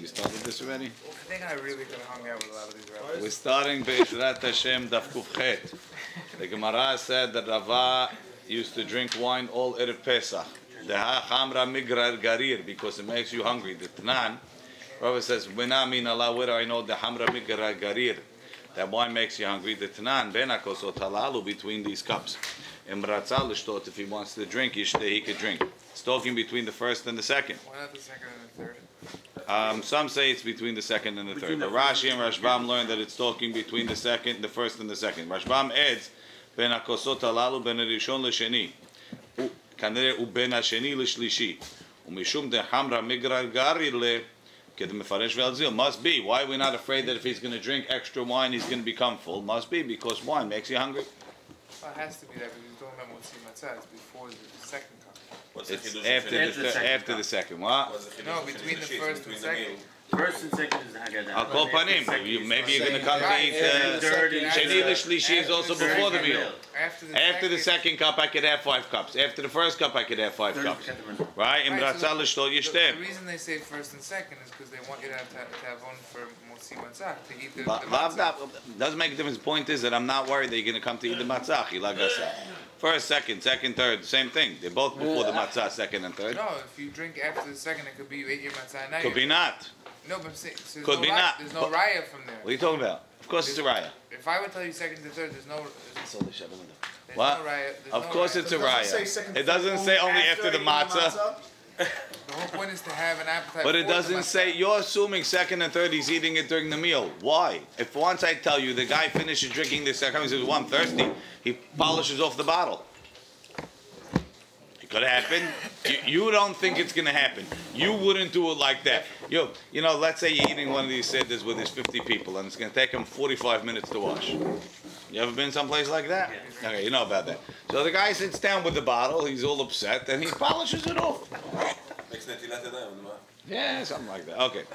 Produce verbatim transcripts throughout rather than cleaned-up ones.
We started this already? I think I really could have hung out with a lot of these rabbis. We're starting Be'ezrat Hashem Daf Kuf Chet. The Gemara said that Rava used to drink wine all Erev Pesach. Deha Chamra Migrar Garir, because it makes you hungry. The Tanan, Rava says, Wena min Allah, where I know the Hamra Migrar Garir, that wine makes you hungry. The Tanan, Benakos Otalalu, between these cups. Imratzal Lishtot, if he wants to drink, Yishteh, he could drink. It's talking between the first and the second. Why not the second and the third? Um, some say it's between the second and the third. But Rashi and Rashbam learned that it's talking between the second, the first and the second. Rashbam adds, Ben hakosot halalu ben rishon l'sheni, kanere u ben hasheni l'shlishi, umishum de hamra migrar garir le, ked mefaresh ve'alzil. Must be. Why are we not afraid that if he's going to drink extra wine, he's going to become full? Must be because wine makes you hungry. Well, it has to be that because he's talking about motzi matzah. It's before the second cup. It's after the, the after the second. What? No, between the first and second. First and second is Haggadah. I'll call panim. You, maybe you're going to come to eat. Sheni l'shlishi is also before the meal. After the, After the second cup, I could have five cups. After the first cup, I could have five cups. Right? Right, so the, the, the reason they say first and second is because they want you to have, to, to have one for motzi matzah, to eat the, the matzah. Doesn't make a difference. The point is that I'm not worried that you're going to come to eat the matzah. Like I said. First, second, second, third, same thing. They're both before the matzah, second and third. No, if you drink after the second, it could be you ate your matzah. Now could be not. No, but I'm saying, so could no be ri- not. There's no raya from there. What are you talking about? Of course there's, it's a raya. If I would tell you second to third, there's no. There's, there's what? No raya. There's of no course raya. it's a raya. It doesn't say only after the matzah. The whole point is to have an appetite. But it doesn't say, you're assuming second and third, he's eating it during the meal. Why? If once I tell you the guy finishes drinking this second, he says, well, I'm thirsty, he polishes off the bottle. It could happen. You, you don't think it's going to happen. You wouldn't do it like that. You, you know, let's say you're eating one of these seders with his fifty people and it's going to take him forty-five minutes to wash. You ever been someplace like that? Okay, you know about that. So the guy sits down with the bottle, he's all upset, and he polishes it off. Yeah, something like that. Okay.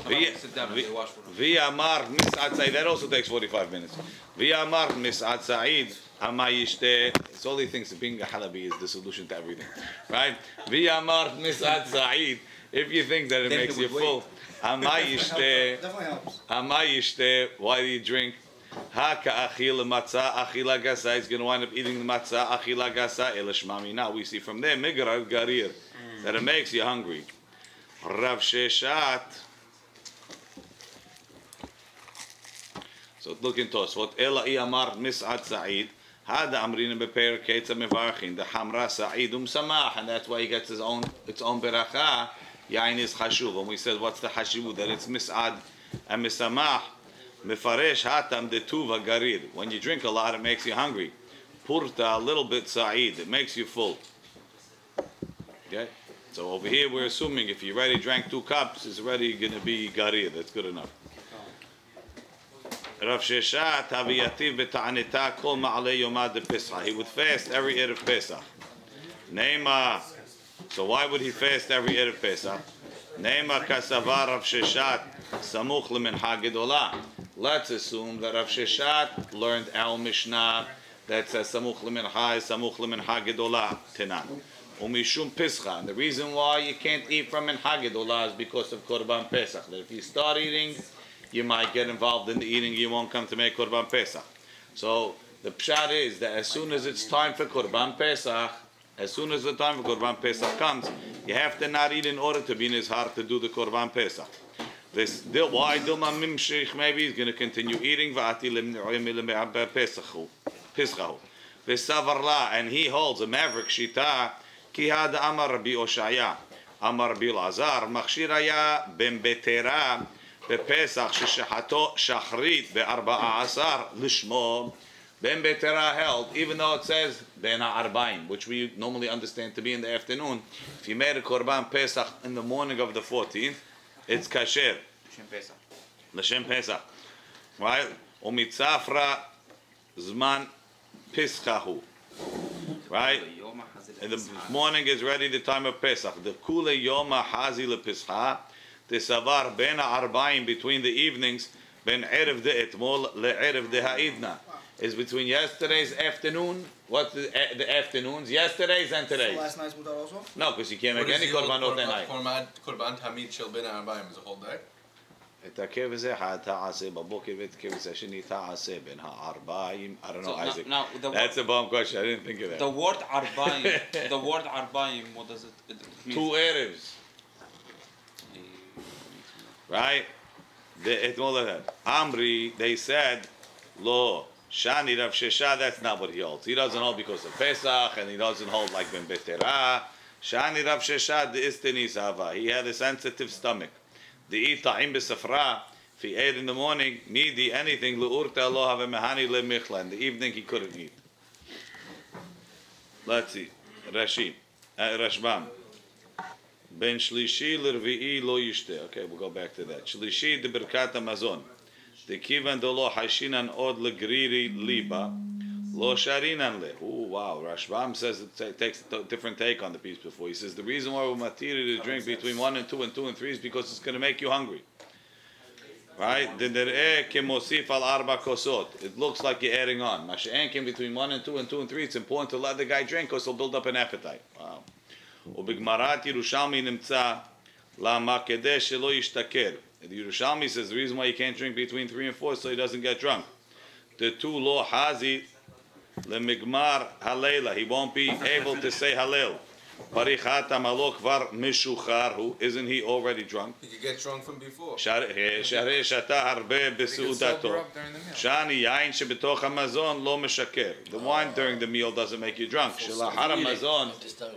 V'yamar mis'ad Sa'id. That also takes forty-five minutes. V'yamar mis'ad Sa'id. It's all he thinks of being a halabi is the solution to everything. Right? V'yamar mis'ad Sa'id. If you think that it then makes you full. Amayishte. Definitely helps. Amayishte. Why do you drink? Haka achila matzah achila gasa. He's going to wind up eating the matzah achila gasa elashmami. Now we see from there migrar garir that it makes you hungry. Rav Sheshat. So look into us. What ela iyamar mis'ad Sa'id. Hada amrina beper ketza mevarchin. The hamra Sa'id um samach, and that's why he gets his own its own beracha. Yain is chashuv. And we said, what's the chashuv? That it's mis'ad and misamach. Mefaresh hatam de tuva garir. When you drink a lot, it makes you hungry. Purta, a little bit Sa'id. It makes you full. Okay? So over here, we're assuming if you already drank two cups, it's already going to be garir. That's good enough. Rav Sheshat haviyativ beta'anita kol ma'alei yomad de Pesach. He would fast every Erev Pesach. Neima. So why would he fast every Erev Pesach? Neima kasavar Rav Sheshat samuch lemincha gedolah. Let's assume that Rav Sheshat learned our Mishnah that says samuch lemincha is samuch lemincha gedolah tenan. Umishum pischa. And the reason why you can't eat from mincha gedolah is because of Korban Pesach. That if you start eating, you might get involved in the eating, you won't come to make Korban Pesach. So the pshat is that as soon as it's time for Korban Pesach, as soon as the time for Korban Pesach comes, you have to not eat in order to be in his heart to do the Korban Pesach. This why Dilma Mimshich maybe he's going to continue eating Va'ati Peschahu. V'savarla, and he holds a maverick shita ki had Amar Rabbi Oshaya Amar Rabbi Lazar Machshiraya Ben Betera בפסח ששחטו שחרית בארבעה עשר לשמו. Ben Betera held, even though it says Ben HaArbaim, which we normally understand to be in the afternoon, if you made a Korban Pesach in the morning of the fourteenth, it's kasher. L'shem Pesach. L'shem Pesach. Right? Umitzafra zman pischahu. Right? And the morning is ready, the time of Pesach. The kule yoma hazi lepischa. The savar ben ha'arbaim, between the evenings, ben erev de etmol le'erev de ha'idna, is between yesterday's afternoon, what's the, uh, the afternoons, yesterday's and today's. So last night's mutar also? No, because you can't make any korbanot that night. Korban Korban Tamid Shel Ben Ha'arbaim is a whole day? את הכאב הזה תעשה בבוקר ואת הכאב הזה השני תעשה בין הארבעים. I don't know, So, now- Isaac. now, the That's word- a bomb question. I didn't think of that. The word arbaim, the word arbaim, what does it, it mean? Two Arabs, right? The, it, all of that. Amri, they said, Lo, Shani Rav Shesha, that's not what he holds. He doesn't hold because of Pesach, and he doesn't hold like Ben Betera. Shani Rav Shesha, the Istini Sava. He had a sensitive stomach. The Ita'im Besafra, if he ate in the morning, needy anything, Lu'urta Allah have mehani le michla. In the evening, he couldn't eat. Let's see. Rashi, uh, Rashbam. Ben shlishi l'rvi'i lo yishte. Okay, we'll go back to that. Shlishi de berkat hamazon. De kivan do lo hashinan od legriri liba. Lo sharinan le. Oh, wow. Rashbam says it takes a different take on the piece before. He says the reason why we're matiri to drink between one and two and two and three is because it's going to make you hungry. Right? It looks like you're adding on. Masha'en came between one and two and two and three. It's important to let the guy drink because he'll build up an appetite. Wow. ובגמרת ירושלמי נמצא למה כדי שלא ישתכר. The Yerushalmi says the reason why you can't drink between three and four is so he doesn't get drunk. The two lo hazi lemigmar halela. He won't be able to say halel. Parichat amalo kvar mishucharhu. Isn't he already drunk? He could get drunk from before. שהרי שתה הרבה בסעודתו. שאני יין שבתוך המזון לא משקר. The wine during the meal doesn't make you drunk. שלאחר המזון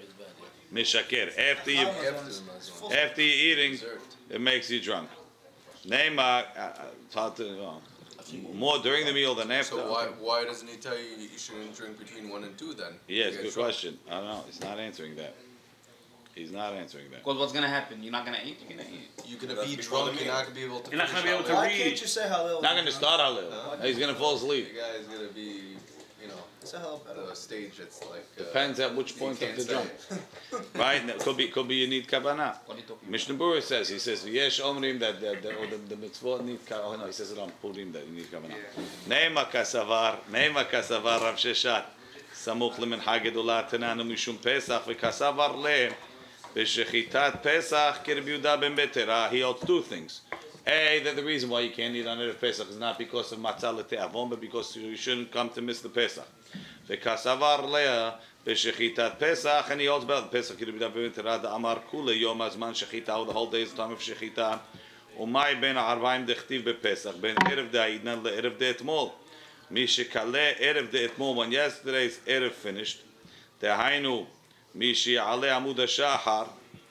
משקר. After you after you're eating, it makes you drunk. Name uh, it's hard to uh, more during the meal than after. So why why doesn't he tell you you shouldn't drink between one and two then? Yes, You get good drunk. question. I don't know. He's not answering that. He's not answering that. Because what's gonna happen? You're not gonna eat. You're gonna eat. You're gonna be drunk. You're not gonna be able to. You're not gonna finish be able to Hallel. Why read. can't you say Hallel? Not going to start Hallel. He's going to fall asleep. The guy's gonna be, you know, Say Hallel better. the stage. It's like. Uh, Depends at which you point of can't the say jump. it. Right? And it Could be, could be you need kavanah. What are you talking Mishnah Berurah says, he says, Yesh omrim that the, the, or the, the mitzvot need kavanah. Oh no, he says it on Purim that you need kavanah. Neima kasavar, neima kasavar Rav Sheshat. Samuch lemencha gedolah tenanu mishum Pesach v'kasavar le b'shechitat Pesach kirbi Yehuda ben Betera. He holds two things. A, that the reason why you can't eat on Erev Pesach is not because of matzah le'te'avon, but because you shouldn't come to miss the Pesach. V'kasavar leah b'shechitat Pesach, and he holds about the Pesach kirbi Yehuda ben Betera. The Amar kule yom azman shechita, the whole day is the time of shechita. Umay ben arbaim dechtiv bePesach, ben Erev da'idna le'erev de'etmol. Mi shekale Erev de'etmol, when yesterday's Erev finished, dehainu mi she'ale amud ha'shachar,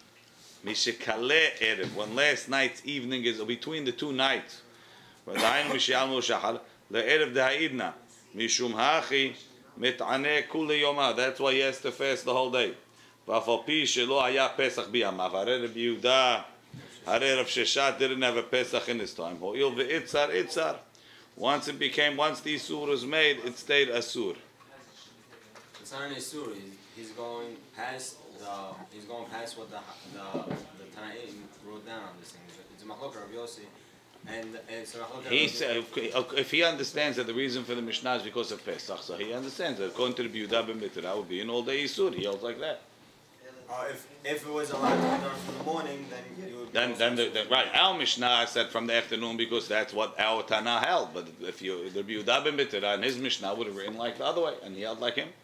Mishikale Erev, when last night's evening is between the two nights. Dehainu mi she'ale amud ha'shachar, le'erev da'idna, mishum hachi mit'aneh kule yoma. That's why he has to fast the whole day. V'afal pi shelo haya Pesach biyamav. Harei Rabbi Yehuda, Harei Rav Sheshat didn't have a Pesach in his time. Ho'il ve'itzar itzar. Once it became, once the Isur was made, it stayed Asur. It's not an Isur. He's, he's going past the. He's going past what the the the Tanaim wrote down on this thing. It's a Machlok Rav Yossi, and it's a Machlok. He said, if he understands that the reason for the Mishnah is because of Pesach, so he understands that according to the Yehuda ben Betera would be an all-day Isur. He holds like that. Uh, if if it was allowed to be done from the morning, then you would. Then, then the, the, right, our Mishnah said from the afternoon because that's what our Tana held. But if you the Yehuda ben Betera and his Mishnah would have written like the other way, and he held like him.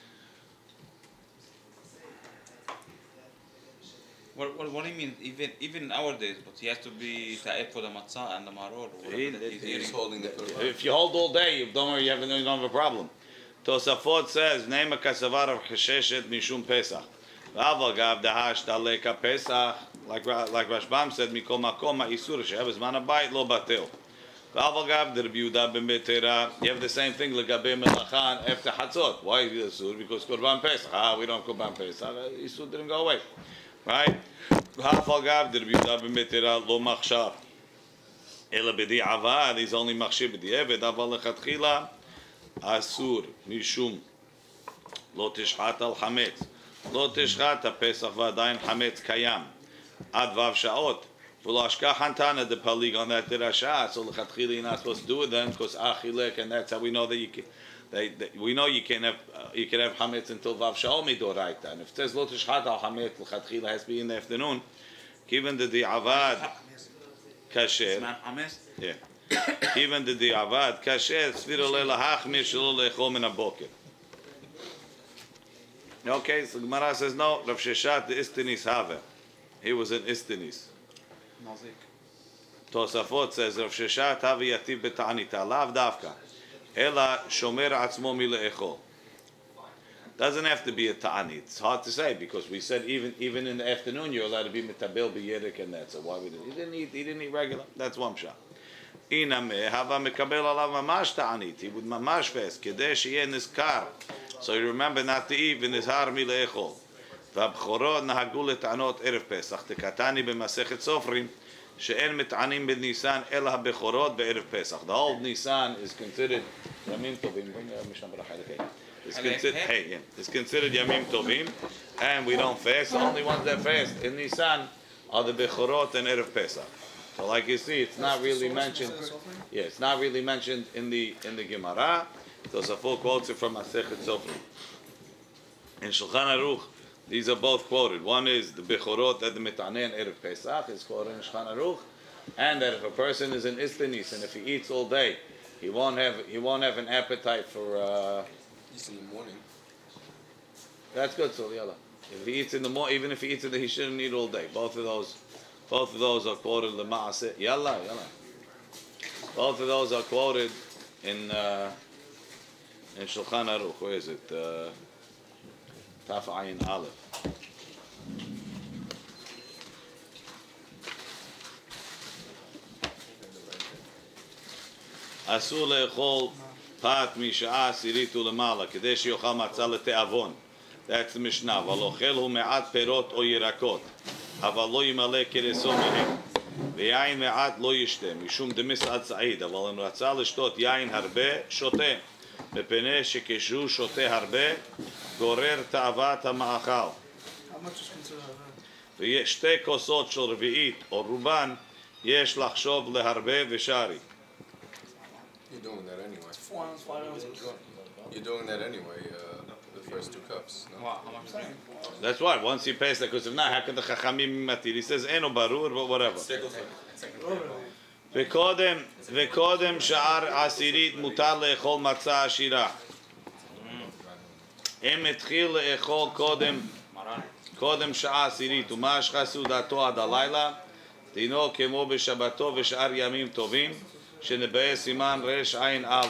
What, what, what do you mean? Even even nowadays, but he has to be ta'ed for the matzah and the maror. Or whatever He- that he's he- He's eating. holding the Quran. If you hold all day, you don't worry, you have, you don't have a problem. Tosafot says, "Neima kasavar of chesheshet mishum Pesach." V'aval gav dahash daleka Pesach, like like Rashbam said, "Mikol makom ha'isur she'ev zman habayit lo batel." V'aval gav der Yehuda ben Betera. You have the same thing legabe melachan after Hatzot. Why is it isur? Because Korban Pesach. Ah, we don't Korban Pesach. Isur didn't go away, right? V'aval gav der Yehuda ben Betera lo machshar. Ela b'di avad. He's only machshir b'di eved. Aval lechatchila asur mishum lo tishchat al chametz. לא תשחט הפסח ועדיין חמץ קיים עד ו' שעות ולא השכח חנתנה דפליג on that דרשה, so לכתחילה you're not supposed to do it then because achilek, and that's how we know that you can, they, they, we know you can have uh, you can have chametz until ו' שעות מדאורייתא, and if it says לא תשחט על חמץ לכתחילה has to be in the afternoon, given the di'avad kasher. זמן חמש? Yeah. Even the diavad kasher svira leilahachmir shelo leechol min haboker. Okay, so Gemara says no. Rav Sheshat the istinis haver. He was an istinis. נזיק. Tosafot says Rav Sheshat havi yativ beta'anita lav davka. Ela shomer atzmo mileechol. Doesn't have to be a ta'ani. It's hard to say because we said even even in the afternoon you're allowed to be metabel b'yedek and that. So why we didn't? He didn't eat. He didn't eat regular. That's one shot. Iname hava mekabel alav mamash ta'anit. He would mamash fast. Kedei sheyeh nizkar. So you remember not to eat v'nizhar mileechol. V'abchorot nahagu leta'anot erev Pesach. Tekatani b'masechet sofrim she'en meta'anim b'Nisan el habechorot be'erev Pesach. The whole Nisan is considered yamim tovim. It's considered, hey, yeah, it's considered Yamim Tovim, and we don't fast. The only ones that fast in Nisan are the Bechorot and Erev Pesach. So, like you see, it's not really mentioned. Yeah, it's not really mentioned in the in the Gemara. Tosafot quotes it from Masechet Sofrim. In Shulchan Aruch, these are both quoted. One is the Bechorot that the Mitanen Erev Pesach is quoted in Shulchan Aruch, and that if a person is in Istanis and if he eats all day, he won't have he won't have an appetite for. Uh, Eats in the morning. That's good, so yalla. If he eats in the morning, even if he eats in the, he shouldn't eat all day. Both of those, both of those are quoted in the Maaseh. Yalla, yalla. Both of those are quoted in uh, in Shulchan Aruch. Where is it? Uh, Taf Ayin Aleph. אסור לאכול פת משעה עשירית ולמעלה, כדי שיאכל מצה לתיאבון. That's the Mishnah. אבל אוכל הוא מעט פירות או ירקות, אבל לא ימלא כרסו מהם. ויין מעט לא ישתה, משום דמסעד סעיד, אבל אם רצה לשתות יין הרבה, שותה. מפני שכשהוא שותה הרבה, גורר תאוות המאכל. ויש שתי כוסות של רביעית או רובן, יש לחשוב להרבה ושרי. You're doing that anyway. Four ounce, five ounces. You're doing that anyway, uh, the first two cups. No? Wow, how much is it? That's why, once you pass that, because if not, how can the Chachamim matir? He says, Eno barur, but whatever. וקודם, וקודם שער עשירית מותר לאכול מצה עשירה. אם התחיל לאכול קודם, קודם שעה עשירית, ומשכה סעודתו עד הלילה, דינו כמו בשבתו ושאר ימים טובים, שנבעה סימן רש עין א'.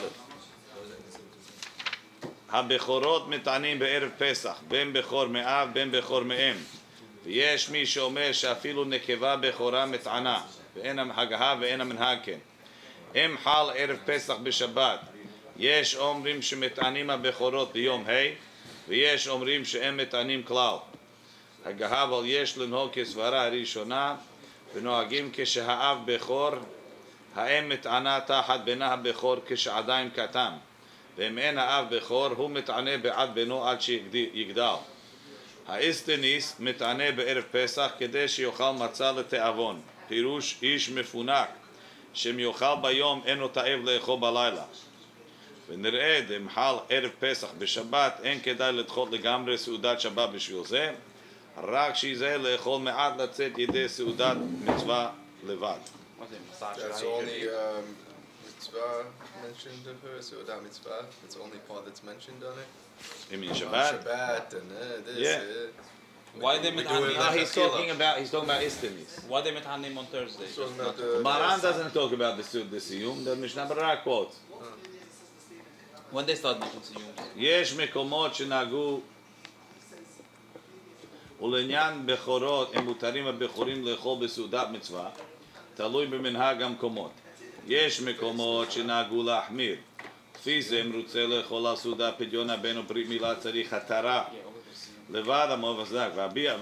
הבכורות מטענים בערב פסח, בין בכור מאב, בין בכור מאם. ויש מי שאומר שאפילו נקבה בכורה מטענה, ואין המנהגה ואין המנהג כן. אם חל ערב פסח בשבת, יש אומרים שמטענים הבכורות ביום ה', ויש אומרים שאין מטענים כלל. הגה אבל יש לנהוג כסברה הראשונה, ונוהגים כשהאב בכור, האם מטענה תחת בנה הבכור כשעדיין קטן, ואם אין האב בכור הוא מטענה בעד בנו עד שיגדל. האיסטניס מטענה בערב פסח כדי שיאכל מצה לתיאבון, פירוש איש מפונק שמיאכל ביום אינו תאב לאכול בלילה. ונראה אם חל ערב פסח בשבת אין כדאי לדחות לגמרי סעודת שבת בשביל זה, רק שזה לאכול מעט לצאת ידי סעודת מצווה לבד. That's the only um, mitzvah mentioned of her, so that mitzvah, that's the only part that's mentioned on it. You mean On Shabbat? Shabbat and uh, this. Yeah. Uh, Why they we mit- do it No, like he's a killer. talking about he's talking about istanis. Why they מתענים on Thursday? He's talking Just about not- the- Maran doesn't talk about the sud the siyum. The Mishnah Berurah quotes. When they start making siyums? יש מקומות שנהגו ולעניין בכורות הם מותרים הבכורים לאכול בסעודת מצווה, תלוי במנהג המקומות. יש מקומות שנהגו להחמיר, לפי זה אם רוצה לאכול על סעודה פדיון הבן או ברית מילה צריך התרה לבד המובזק והביע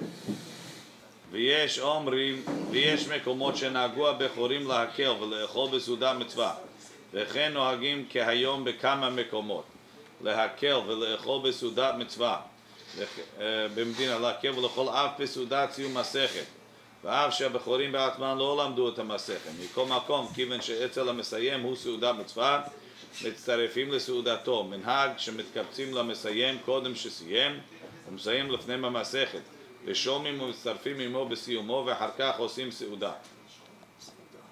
ויש אומרים ויש מקומות שנהגו הבכורים להקל ולאכול בסעודה מצווה, וכן נוהגים כהיום בכמה מקומות להקל ולאכול בסעודת מצווה במדינה, להקל ולאכול אף בסעודת סיום מסכת, ואף שהבכורים בעצמם לא למדו את המסכת. מכל מקום, כיוון שאצל המסיים הוא סעודת מצווה, מצטרפים לסעודתו, מנהג שמתקבצים למסיים קודם שסיים ומסיים לפני המסכת, ושומעים ומצטרפים עמו בסיומו ואחר כך עושים סעודה.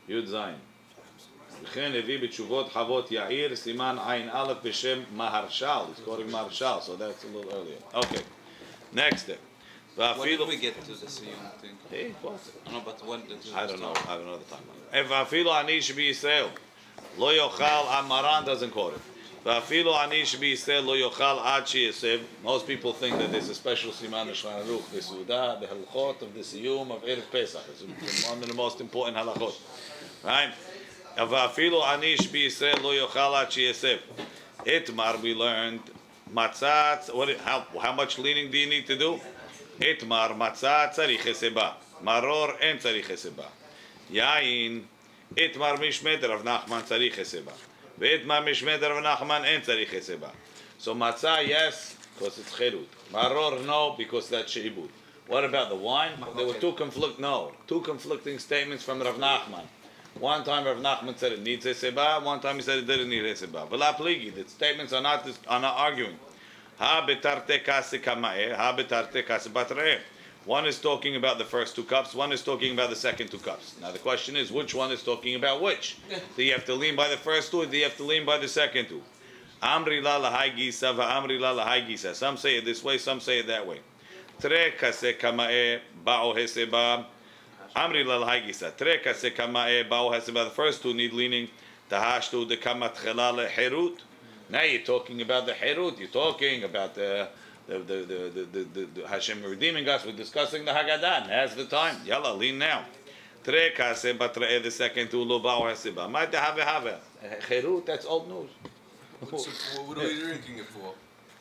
י' זין. וכן הביא בתשובות חוות יאיר, סימן עין א' בשם מהרש"ל. He's quoting Maharshal, so that's a little earlier. Okay, next step. When did we get to the Siyum thing? Hey, what's it? I don't know, but when did I don't know. I don't know the time. ואפילו עני שבישראל לא יאכל, Maran doesn't quote it. ואפילו עני שבישראל לא יאכל עד שיסב. Most people think that there's a special siman Shulchan Aruch, the Suda, the halachot of the Siyum of Erev Pesach. It's one of the most important halachot. Right? ואפילו עני שבישראל לא יאכל עד שיסב. Itmar, we learned, matzah, what, how, how much leaning do you need to do? Itmar, matzah, tzarich eseba. Maror, en tzarich eseba. Yain, Itmar mishmed Rav Nachman, tzarich eseba. Ve'itmar mishmed Rav Nachman, en tzarich eseba. So matzah, yes, because it's cherut. Maror, no, because that's sheibud. What about the wine? There were two conflict, no, two conflicting statements from Rav Nachman. One time Rav Nachman said it needs eseba, one time he said it didn't need eseba. V'la pligi, the statements are not, are not arguing. Ha betarte kase kamae, ha betarte kase batre'eh. One is talking about the first two cups, one is talking about the second two cups. Now the question is, which one is talking about which? Do you have to lean by the first two, or do you have to lean by the second two? Amri la lahai gisa, va'amri la lahai gisa. Some say it this way, some say it that way. Tre kase kamae, ba'o heseba. Amri la lahai gisa. Tre kase kamae, ba'o heseba. The first two need leaning. Tahashtu de kamat chela leherut. Now you're talking about the herut. You're talking about the the the the the, the, the Hashem redeeming us. We're discussing the Haggadah. Now's the time. Yalla, lean now. Tre kase batre'eh, the second two lo ba'o heseba. Might have have herut. That's old news. What's it, what are we drinking it for?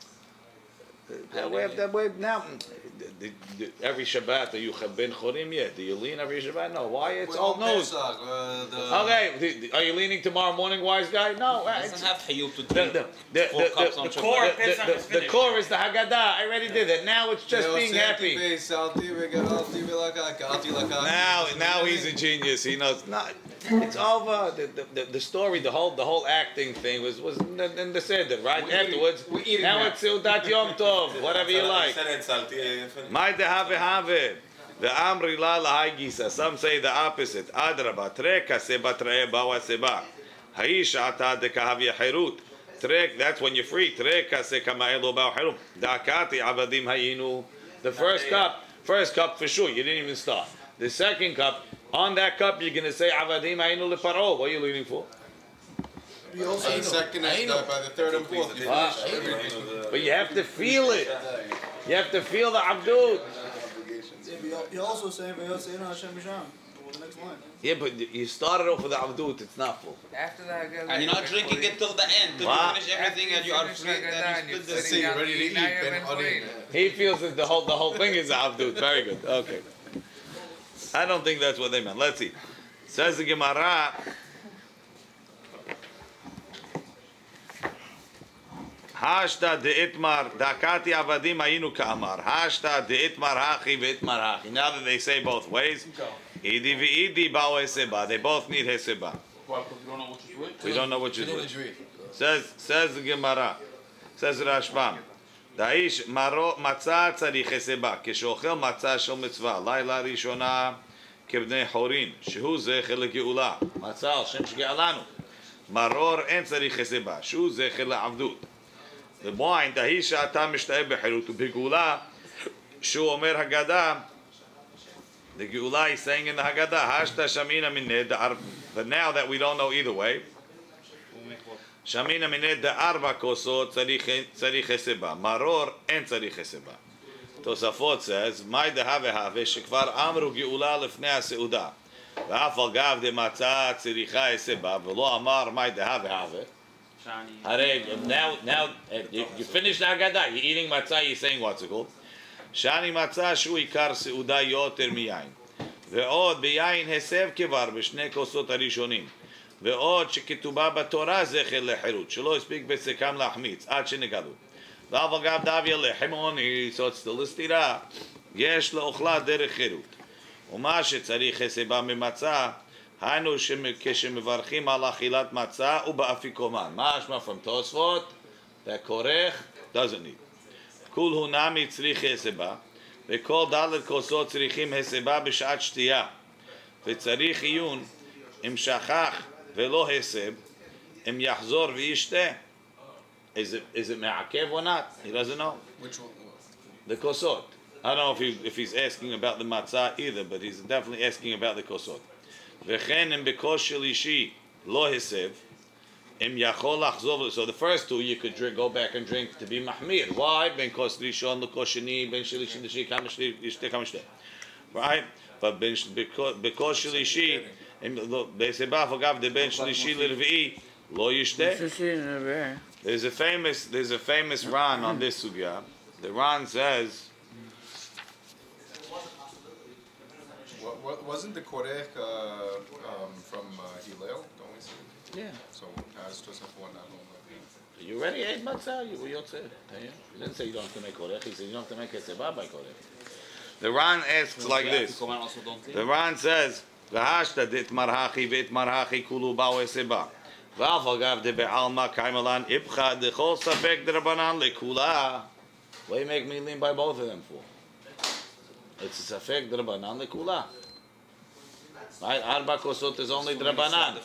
That way, that way now. The, the, every Shabbat, do you have ben chorim yet? Do you lean every Shabbat? No. Why? It's Well, old news. Pesach, uh, the- Okay, the- are you leaning tomorrow morning, wise guy? No. It It's, doesn't have hayub to the, drink the, the, four the, cups the, on the Shabbat. core, Core the, Pesach the, is the finished. core is the Haggadah. I already did it. Now it's just being happy. Now, now he's a genius. He knows. Not. It's over. The, the, the, the story, the whole, the whole acting thing was was in the, in the seder, right? We're eating- Afterwards. we're eating Now now. it's Seudat Yom Tov, whatever you like. My dehave have. The amri la lahai gisa. Some say the opposite. Adraba treka seba tre'eh bawa seba. Haish ata dekahav yehirut. Trek. That's when you're free. Treka se kamaelo bawa hirut. Dakati avadim hayinu. The first cup, first cup for sure. You didn't even start. The second cup, on that cup, you're gonna say avadim hayinu leparo. What are you leaning for? By the second and uh, by the third and fourth, you Ah. finish everything. But you have to feel it. You have to feel the abdut. You're also saying V'yotzeinu Hashem Misham. The next line. Yeah, but you started off with the abdut. It's not full. After the Haggadah, And you're not drinking it till the end, till Wow. you finish everything and you are free, then you split the See, you're ready to eat, Ben Chorim. He feels that the whole the whole thing is abdut. Very good. Okay. I don't think that's what they meant. Let's see. Says the Gemara. Hashta de'itmar dakati avadim ayinu ka'amar. Hashta de'itmar hachi ve'itmar hachi. Now that they say both ways, idi ve'idi ba'o heseba. They both need heseba. We don't know which is which. Says says the Gemara. Says Rashbam. Da'ish maro matzah tzarich heseba. Keshochel matzah shel mitzvah. Laila rishona kebnei horin. Shehu zecher legeula. Matzah Shem shge'alanu. Maror en tzarich heseba. Shehu zecher le'avdut. The wine, Dahisha Atam Mishta'eh B'Herut B'Geula, Shu Omer Haggadah. The Geula is saying in the Haggadah, Hashta Shamina Mined Da'ar. But now that we don't know either way, Shamina Mined Da'arba Kosot Tzarich Heseba. Maror En Tzarich Heseba. Tosafot says, Mai Dehave Have Shekvar Amru Geula Lefnei HaSeudah. ואף על גב דמצה צריכה הסבה ולא אמר מאי דהווה הווה. Hare, now, now, uh, you, you finished the Haggadah. You're eating matzah. You're saying what's it called? Shani matzah shu ikar seuda yoter miyayin. Ve'od biyayin hesev kevar b'shnei kosot harishonim. Ve'od shekituba b'torah zecher lechirut. Shelo yispeak b'sekam lachmitz ad shenegalu. V'av agav davya lechimoni. So it's still a stira. Yesh le'ochla derech chirut. U'ma shetzarich heseba mimatzah. היינו כשמברכים על אכילת מצה ובאפיקומן. מה אשמה from תוספות? והכורך doesn't need. כול הוא נמי צריך הסבה, וכל דלת כוסות צריכים הסבה בשעת שתייה. וצריך עיון אם שכח ולא הסב, אם יחזור וישתה. Is it is it me'akev or not? He doesn't know. Which one? The kosot. I don't know if he if he's asking about the matzah either, but he's definitely asking about the kosot. V'chen im bekos shel ishi lo hisev im yachol lachzov. So the first two you could drink, go back and drink to be mahmir. Why? Ben kos rishon lekos sheni, ben shel ishi l'shi kam shli yishte kam shte. Right? But ben bekos shel ishi im be'sebah agav de ben shel ishi l'rvi'i lo yishte. There's a famous there's a famous Ran on this sugya. The Ran says, What, what, wasn't the Korech uh, um, from uh, Hillel? Don't we see? yeah. So has Tosafot not only. You already ate matzah? You were yotzeh. He didn't say you don't have to make korech. He said you don't have to make esebah by korech. The Ran asks like this. The Ran says, "V'hashta dit marhachi v'it marhachi kulu ba'u esebah. V'af agav de be'alma kaimalan ibcha dechol safek d'rabanan lekula." What do you make me lean by both of them for? It's a safek d'rabanan lekula. Right? Arba kosot is only d'rabanan.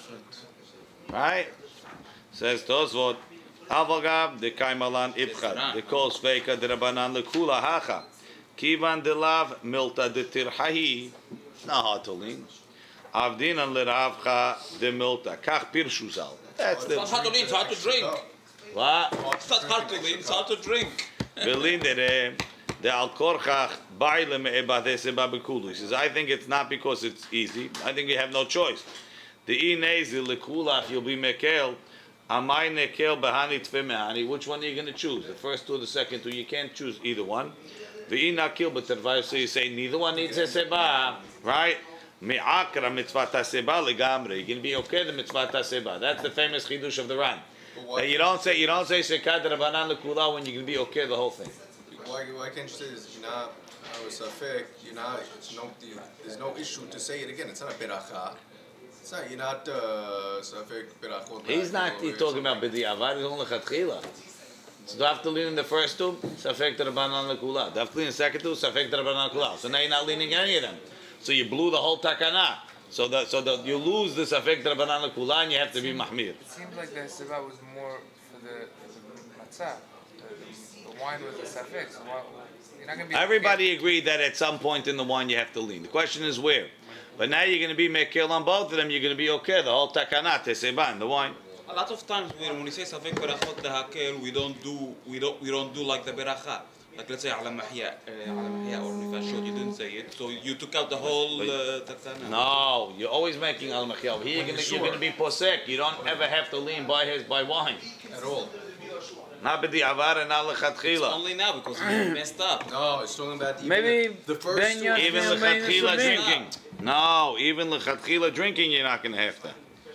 Right? Says Tosfot, Avagav de Kaimalan Ibchad, de Kol Sveika de Rabanan Lekula Hacha, Kivan de Lav Milta de Tirhahi, not hard to lean. Avdinan Leravcha de Milta, Kach Pirshuzal. That's the. It's not hard to lean, it's hard to drink. What? It's not hard to lean, it's hard to drink. Belindere, the Al Korchach, Baile Me'ebate Seba Bekulu. He says, I think it's not because it's easy, I think you have no choice. The Inezi Lekula, if you'll be Mekel, Amai Nekel Bahani Tfe Mehani, which one are you going to choose? The first two or the second two? You can't choose either one. The Inakil B'tervai, so you say neither one needs a Seba, right? Mi'akra Mitzvah Seba Legamre. You're going to be okay the Mitzvah Seba. That's the famous Chidush of the Ran. And you don't say, you don't say Shekad Rabbanan Lekula when you're going to be okay the whole thing. Why, why can't you say this? You're not, I was safek, you're not, it's no, there's no issue to say it again. It's not a beracha. It's not, you're not uh, safek berachot. He's not he's talking about B'di Avad, he's only Chatchila. So do I have to lean in the first two? Safek Rabbanan Lekula. Do I have to lean in the second two? Safek Rabbanan Lekula. So now you're not leaning any of them. So you blew the whole takana. So that so that you lose the Safek Rabbanan Lekula and you have to be Mahmir. It seems like the Seba was more for the, the matzah. The, the wine was the safek. So why, you're not gonna be Everybody agreed that at some point in the wine you have to lean. The question is where. But now you're going to be mekil on both of them. You're going to be okay. The whole takanat, teseba, the wine. A lot of times when, when we say safek berachot lehakel, we don't do we don't we don't do like the beracha. Like let's say ala mahya, ala mahya or nifashot, you didn't say it, so you took out the whole uh, takana. No, you're always making al machyav. Here you're going to you're going to be posek. You don't ever have to lean by his by wine. At all. Not b'di avar and not It's lechatchila. only now because you messed up. No, it's talking about even Maybe the, the first Ben two. Yosef- Even Yeah, man, lechatchila it's a drinking. No, even lechatchila drinking, you're not going to have to.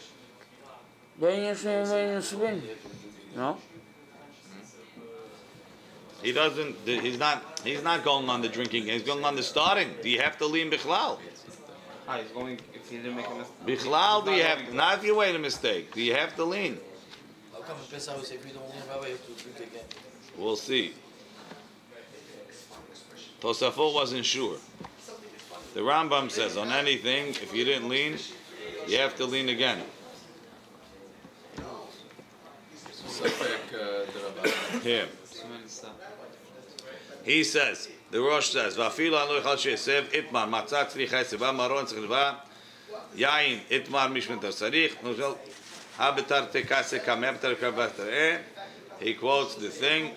Ben Yosef, Ben Yosef. No? He doesn't. He's not. He's not going on the drinking. He's going on the starting. Do you have to lean bichlal? Ah, he's going if he didn't make a mistake. Bichlal, do you have? Not if you made a mistake. Do you have to lean? How come in Pesach we say if you don't lean, Rabbi, you have to drink again? We'll see. Tosafot wasn't sure. The Rambam says on anything, if you didn't lean, you have to lean again. Safek Rabbanan. Here. He says, the Rosh says, "Va'afilu anu echad she'esev itmar matzah tzricha eseva maron tzricha yain itmar mishmet tzarich nuzal habetar tekase kamer terkavatare." He quotes the thing.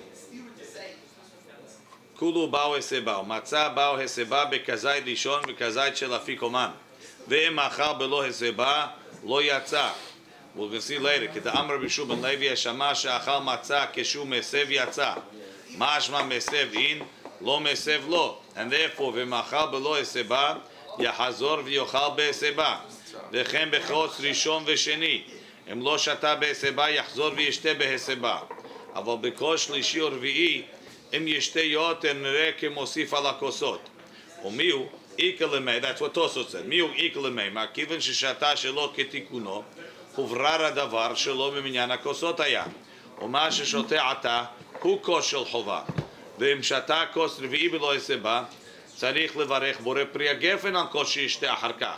Kulu bao eseba, matzah bao eseba bekazayt lishon bekazayt shel afikoman, ve'em achar belo eseba lo yatsa. We're going to see later. K'ta'am Rabbi Shua ben Levi hashama she'achal matzah keshu mesev yatsa. Mashma mesev in, lo mesev lo. And therefore, v'machal belo eseba, yahazor v'yochal be'eseba. V'chem bechotz rishon v'sheni. Em lo shata be'eseba, yahzor v'yishte be'eseba. Aval b'kol shlishi or rvi'i, em yishte yoter nere kemosif ala kosot. Umiu, ika lemei, that's what Tosot said. Miu ika lemei, ma'kiven sheshata shelo ketikuno, הוברר הדבר שלא במניין הכוסות היה. ומה ששותה עתה הוא כוס של חובה. ואם שתה כוס רביעי בלא הסבה, צריך לברך בורא פרי הגפן על כוס שישתה אחר כך.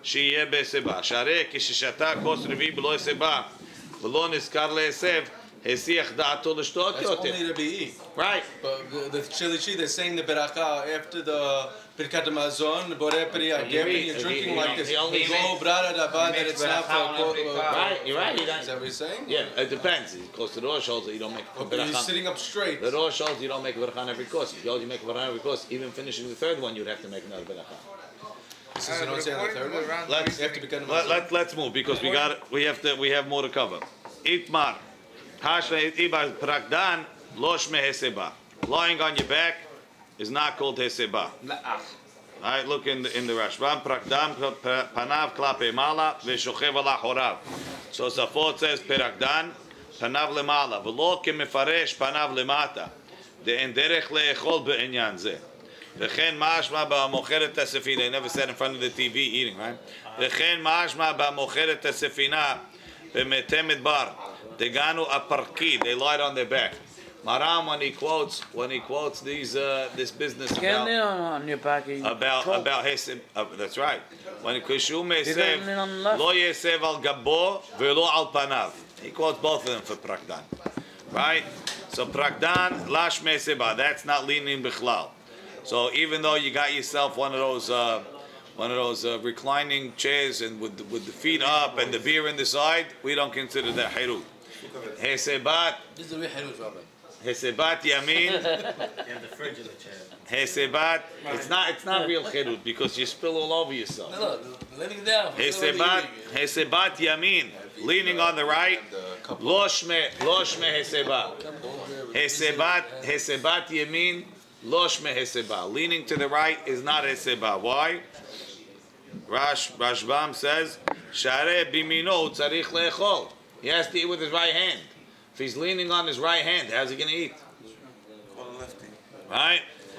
שיהיה בהסבה. שהרי כששתה כוס רביעי בלא הסבה ולא נזכר להסב, הסיח דעתו לשתות That's יותר. only to be eat. Right. But the, the Shilishi, they're saying the beracha after the Birkat Hamazon, the Borei Pri Agef, and you're drinking he- like he- this. he only Go makes- brada daban that makes it's not for beracha on a every uh, cup. Right, you're right. He Is doesn't- that what you're saying? Yeah, it depends. He's close to the Rosh holds that you don't make a But he's beracha. sitting up straight. The Rosh holds you don't make a beracha on every course. If you hold you make a beracha on every course, even finishing the third one, you'd have to make another beracha. Since you don't say on the third one, Let's you have to become let, let, let's move because we got we have to we have more to cover. Itmar, Hashra Iba Prakdan, Losh Me Heseba. Lying on your back is not called Heseba. Alright, look in the in the Rashbam. Prakdan Panav Klape Mala Veshochev Ala Horav. So Safot says Prakdan Panav Lemala. V'lo Kemefaresh Panav Lemata. De'en derech le'echol be'inyan zeh. V'chen mashma ba'mocheret hasefina. He never said in front of the T V eating, right? V'chen mashma ba'mocheret hasefina b'metemet bar. Deganu aparki. They lied on their back. Maram, when he quotes, when he quotes these, uh, this business Get about in on your back. about about heseb. Uh, that's right. When Kushum got sev it on the left. lo yesev al gabo velo al panav. He quotes both of them for Prakdan, right? So Prakdan lash meseba. That's not leaning bichlal. So even though you got yourself one of those, uh, one of those uh, reclining chairs and with the, with the feet up and the beer in the side, we don't consider that hirut. Hesebat, This is the real Herut, Rabbi. hesebat yamin. You have the fridge in the chair. Hesebat. It's not. It's not real chirut because you spill all over yourself. No, no, leaning down. Hesebat. Hesebat yamin. Leaning on the right. Loshme. Loshme hesebat. Hesebat. Hesebat yamin. Loshme hesebat. Leaning to the right is not hesebat. Why? Rash Rashbam says, Share bimino tzarich leechol. He has to eat with his right hand. If he's leaning on his right hand, how's he going to eat? Right?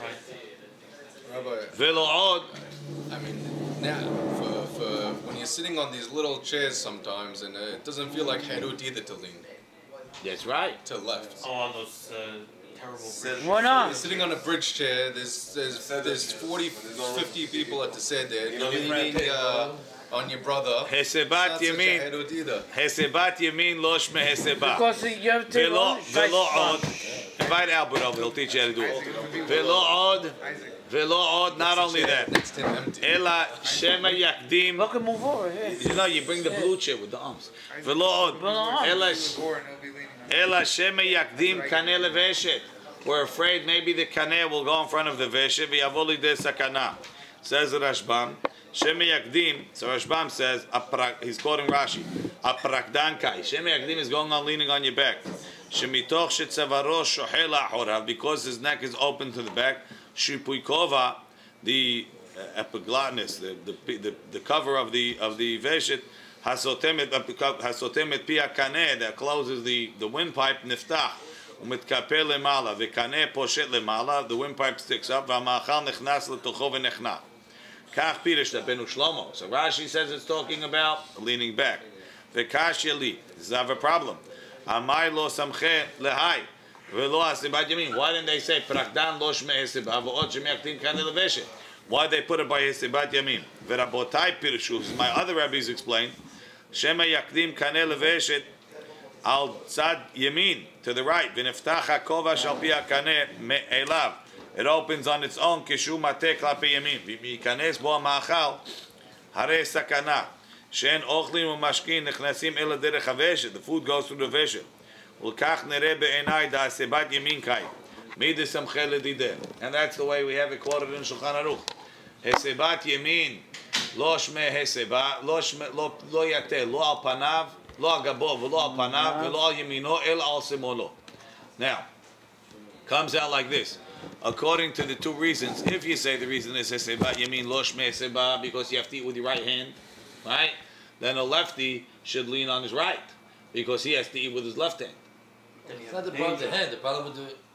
Rabbi, Velo od. I mean, now, for, for when you're sitting on these little chairs sometimes, and uh, it doesn't feel like Herut either to lean, That's right. to left. Oh, on those uh, terrible. Why You're not? sitting on a bridge chair, there's there's there's forty, fifty people at the seder, you're leaning uh, on your brother. Hesebat Not such a yamin. Herut either. Hesebat yamin losh me hesebat. Because you have to take Velo all velo od. Invite Albert over. He'll teach you how to do it. Velo od. Velo od. Not only that. Next to him empty. Ela shema yakdim. Look, move over here. You know, you bring the blue chair with the arms. Velo od. Ela Or and he'll be leaning on. ela shema yakdim kaneh leveshet. We're afraid maybe the kaneh will go in front of the veshet. V'yavoli de sakana. Says the Rashbam. Shema yakdim. So Rashbam says, aprak, he's quoting Rashi. Aprakdan kai. Shema yakdim is going on leaning on your back. Shemitoch shetzavaro shohel ahorav, because his neck is open to the back. Shipuikova, the uh, epiglottis, the, the the the cover of the of the veshet, hasotemet hasotemet pia kaneh, that closes the the windpipe niftach. Umitkaper lemala v'kaneh poshet lemala. The windpipe sticks up. V'amachal nechnas letocho v'nechna. Kach pirish Rabbeinu Shlomo. So Rashi says it's talking about leaning back. V'kashya li. Does that have a problem? Amai lo samche lehai. V'lo hasibat yamin. Why didn't they say prakdan lo shme hesibat v'od shemeyaktim kaneh leveshet? Why they put it by hesibat yamin? V'rabotai pirshu. My other rabbis explain. Shema yakdim kaneh leveshet al tzad yamin, to the right. V'neftach hakova shal pi hakaneh me'elav. It opens on its own. Kishu mateh klapi yamin. V'mikanes bo ha'ma'achal harei sakana. She'en ochlim u'mashkin nechnasim ela derech haveshet. The food goes through the veshet. Ulkach nereh be'enai da sebat yamin kai. Mideh samche ledideh. And that's the way we have it quoted in Shulchan Aruch. Hesebat yamin lo shme hesebat lo shme lo lo yateh lo al panav lo al gabo v'lo al panav v'lo al yamino el al simolo. Now, comes out like this. According to the two reasons, if you say the reason is hesebat yamin lo shme hesebat because you have to eat with your right hand, right? Then a lefty should lean on his right because he has to eat with his left hand. It's not the problem with the hand, the problem with the...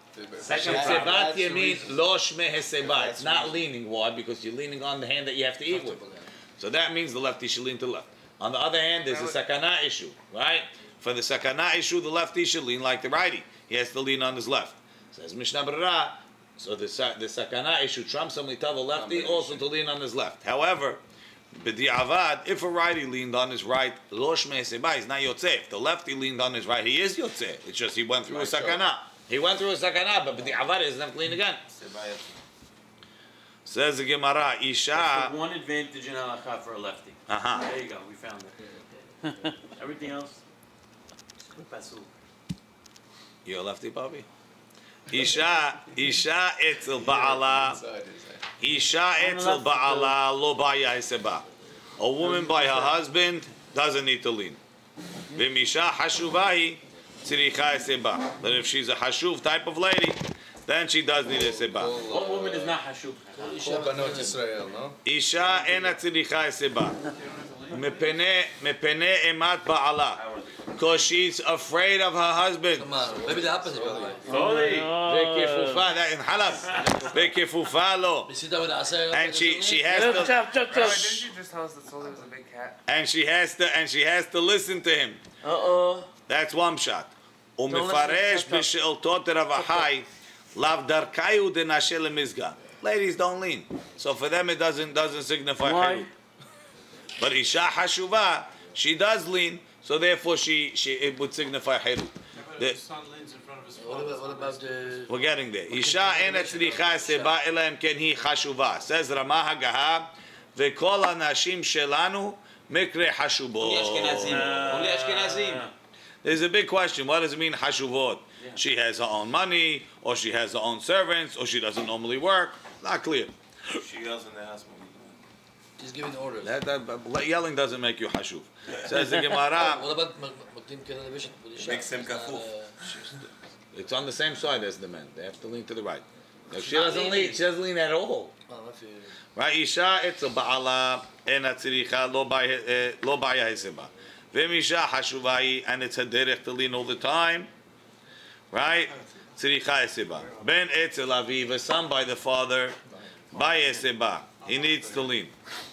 Hesebat yamin lo shme hesebat. It's not leaning. Why? Because you're leaning on the hand that you have to eat with. So that means the lefty should lean to the left. On the other hand, there's a sakana issue, right? For the sakana issue, the lefty should lean like the righty. He has to lean on his left. Says Mishnah Berurah. So the the sakana issue trumps him. We tell the lefty also to lean on his left. However, B'di'avad, if a righty leaned on his right, lo shmei seba, he's not yotzeh. If the lefty leaned on his right, he is yotzeh. It's just he went through a sakana. He went through a sakana, but b'di'avad he doesn't have to lean again. Says the Gemara, Isha. That's the one advantage in halakha for a lefty. Uh-huh. There you go. We found it. Everything else. Pasul. You're a lefty, Bobby? Isha, Isha etzel ba'ala. Isha etzel ba'ala lo ba'ya seba. A woman by her husband doesn't need to lean. V'misha hashuvahi tziricha seba. But if she's a hashuv type of lady, then she does need a seba. What woman is not hashuv? Korbanot Israel, no? Isha ena tziricha seba. Mepene mepene emat ba'ala. Because she's afraid of her husband. Come on, maybe the opposite, brother. Vekefufa, that in Halab. Vekefufa lo. You see that with the asay? And she she has Chop, to chop, chop, Rabbi, chop. didn't you just tell us that Solomon was a big cat? and she has to and she has to listen to him. Uh-oh. That's one shot. listen, Umefaresh chop, chop. b'she'otot Rav Achai lav darkayu de nashe lemizga. Ladies don't lean, so for them it doesn't doesn't signify Why? chilul. But isha hashuva, she does lean, so therefore she she it would signify chilul. The- What about, what about the... We're getting there. Isha ena tzricha seba ela im ken hi chashuva. Says Ramah Hagaha, v'kol hanashim shelanu mikre hashubot. Only Ashkenazim. Only Ashkenazim. There's a big question. What does it mean hashuvot? She has her own money, or she has her own servants, or she doesn't normally work. Not clear. She doesn't ask me. He's giving orders. That, that, but yelling doesn't make you hashuv. Says the Gemara. What about Maktim Kena Levishat? Makes him kafuf. It's on the same side as the men. They have to lean to the right. If she doesn't lean, she doesn't lean at all. Right? Isha it's a ba'ala ena tziricha lo ba'ya lo ba'ya heseba. V'misha hashuvai, and it's a derech to lean all the time. Right? Tziricha heseba. Ben etzel aviv, a son by the father, by heseba. He needs to lean.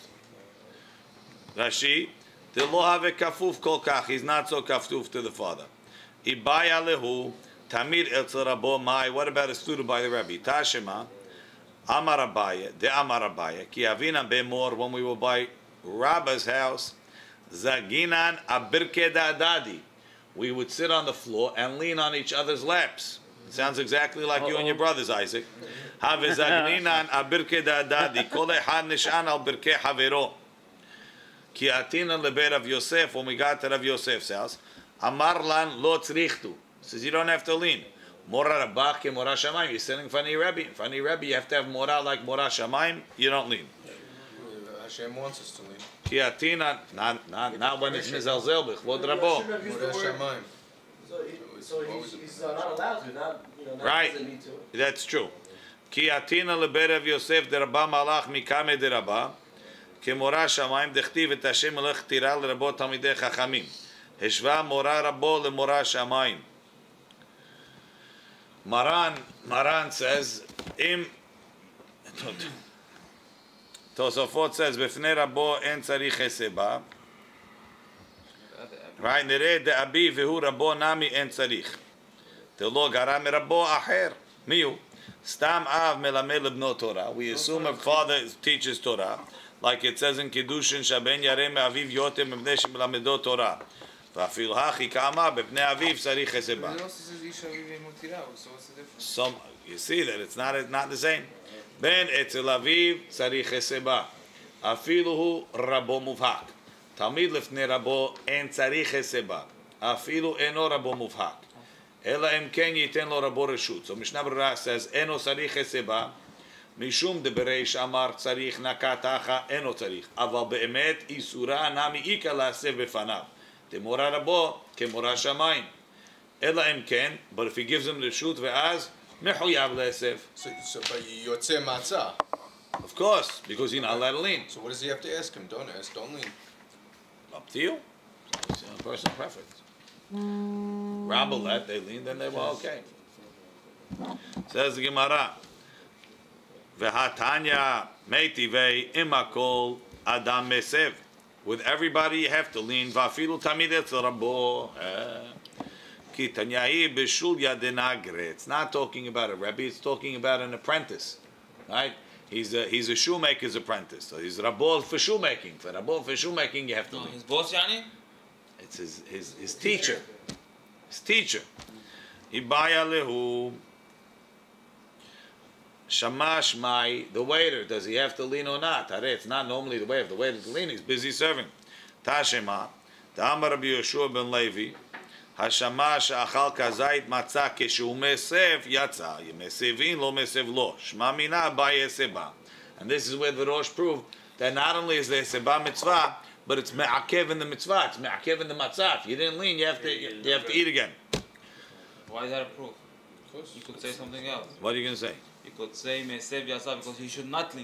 Rashi, de lo have kafuf kol kach. He's not so kafuf to the father. Ibaya lehu. Tamir etzel rabo mai. What about a student by the Rebbe? Tashema, Amar Abaye, de Amar Abaye, ki avina bemor, when we were by Rabba's house, Zaginan abirke da'adadi. We would sit on the floor and lean on each other's laps. It sounds exactly like Uh-oh. You and your brothers, Isaac. Have zagninan abirke da'adadi, kol echad nishan al birke havero. Ki atina leber of Yosef, when we got to Rav Yosef's house, Amar lan lo tzrichtu. Says you don't have to lean. Mora rabach ke mora shamayim. You're sitting in front of your Rebbe. In front of your Rebbe, you have to have mora like mora shamayim. You don't lean. Hashem wants us to lean. Kiatina, not not not when it's mizalzel b'chvod rabo. Mora shamayim. So he's, he's uh, not allowed to, not, you know, not Right. doesn't need to. That's true. Kiatina leberev Yosef derabah malach mikame derabah. Kemora shamayim dechtiv et Hashem melech tira lerabo talmidei chachamim. Heshva mora rabo lemora shamayim. Maran, Maran says, Im Tosafot says, Befnei Rabo en tzarich heseba. Right? Nere de abi vehu Rabo nami en tzarich. Telo gara me Rabo acher. Miu. Stam av melamed lebno Torah. We assume a father teaches Torah. Like it says in Kiddushin, Shaben yarem aviv yotem mebnei shemelamedo Torah. ואפילו הכי כאמה בפני אביו צריך חסבה. Some, you see that it's not not the same. בין אצל אביו צריך חסבה. אפילו הוא רבו מובהק. תמיד לפני רבו אין צריך חסבה. אפילו אינו רבו מובהק. אלא אם כן ייתן לו רבו רשות. So משנה ברורה says אינו צריך חסבה. משום דבריש אמר צריך נקת אחא אינו צריך. אבל באמת איסורה נמי איקה להסב בפניו. Temora rabo, kemora shamayim. Ela im ken, but if he gives him the shut ve'az, mechuyav le'esef. So, so but yotzeh matzah. Of course, because he's not allowed to lean. So what does he have to ask him? Don't ask, don't lean. Up to you. It's a personal preference. Rabba let, they lean, then they were okay. Says the Gemara, Ve'hatanya meitivei imakol adam mesev. With everybody, you have to lean. Vafilu tamid etzel rabo. Ki tanyahi b'shul yadenagre. It's not talking about a rebbe. It's talking about an apprentice, right? He's a he's a shoemaker's apprentice. So he's rabol for shoemaking. For rabol for shoemaking, you have to No, lean. his boss, yani? It's his his his teacher. His teacher. Ibaya lehu. Shamash mai, the waiter, does he have to lean or not? Hare, it's not normally the way of the waiter to lean, he's busy serving. Tashema, Ta'amar Rabbi Yeshua ben Levi, Hashamash achal kazait matzah keshu mesev yatza, yemesevin lo mesev lo, shma mina ba yeseba. And this is where the Rosh proved that not only is there seba mitzvah, but it's me'akev in the mitzvah, it's me'akev in the matzah. If you didn't lean, you have to, you, you have to eat again. Why is that a proof? You could say something else. What are you going to say? You could say Mesev Yasa because he should not lean.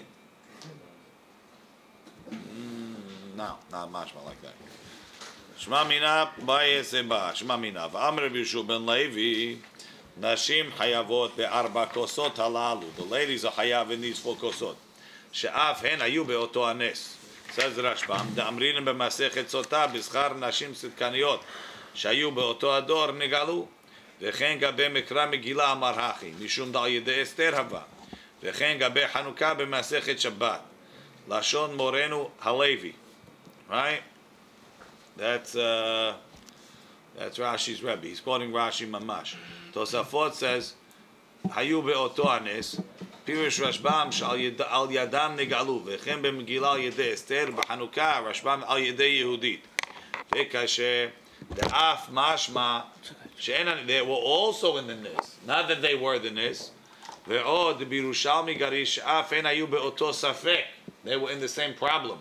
Mm, no, not mashma like that. Shema mina ba'yeseba. Shema mina. V'amr Rabbi Yeshua ben Levi. Nashim hayavot be'arba kosot halalu. The ladies are hayav in these four kosot. She'af hen hayu be'oto anes. Says Rashbam. Da'amrinim be'masechet sota b'schar nashim sitkaniot. Shayu be'oto ador negalu. וכן גבי מקרא מגילה אמר הכי, משום דל ידי אסתר הבא, וכן גבי חנוכה במסכת שבת, לשון מורנו הלוי, right? That's uh, that's Rashi's Rebbe. He's quoting Rashi Mamash. Tosafot says, היו באותו הנס, פירוש רשב"ם שעל ידם נגאלו, וכן במגילה על ידי אסתר, בחנוכה רשב"ם על ידי יהודית. וכאשר דאף משמע they were also in the nis. Not that they were the nis. They were in the same problem.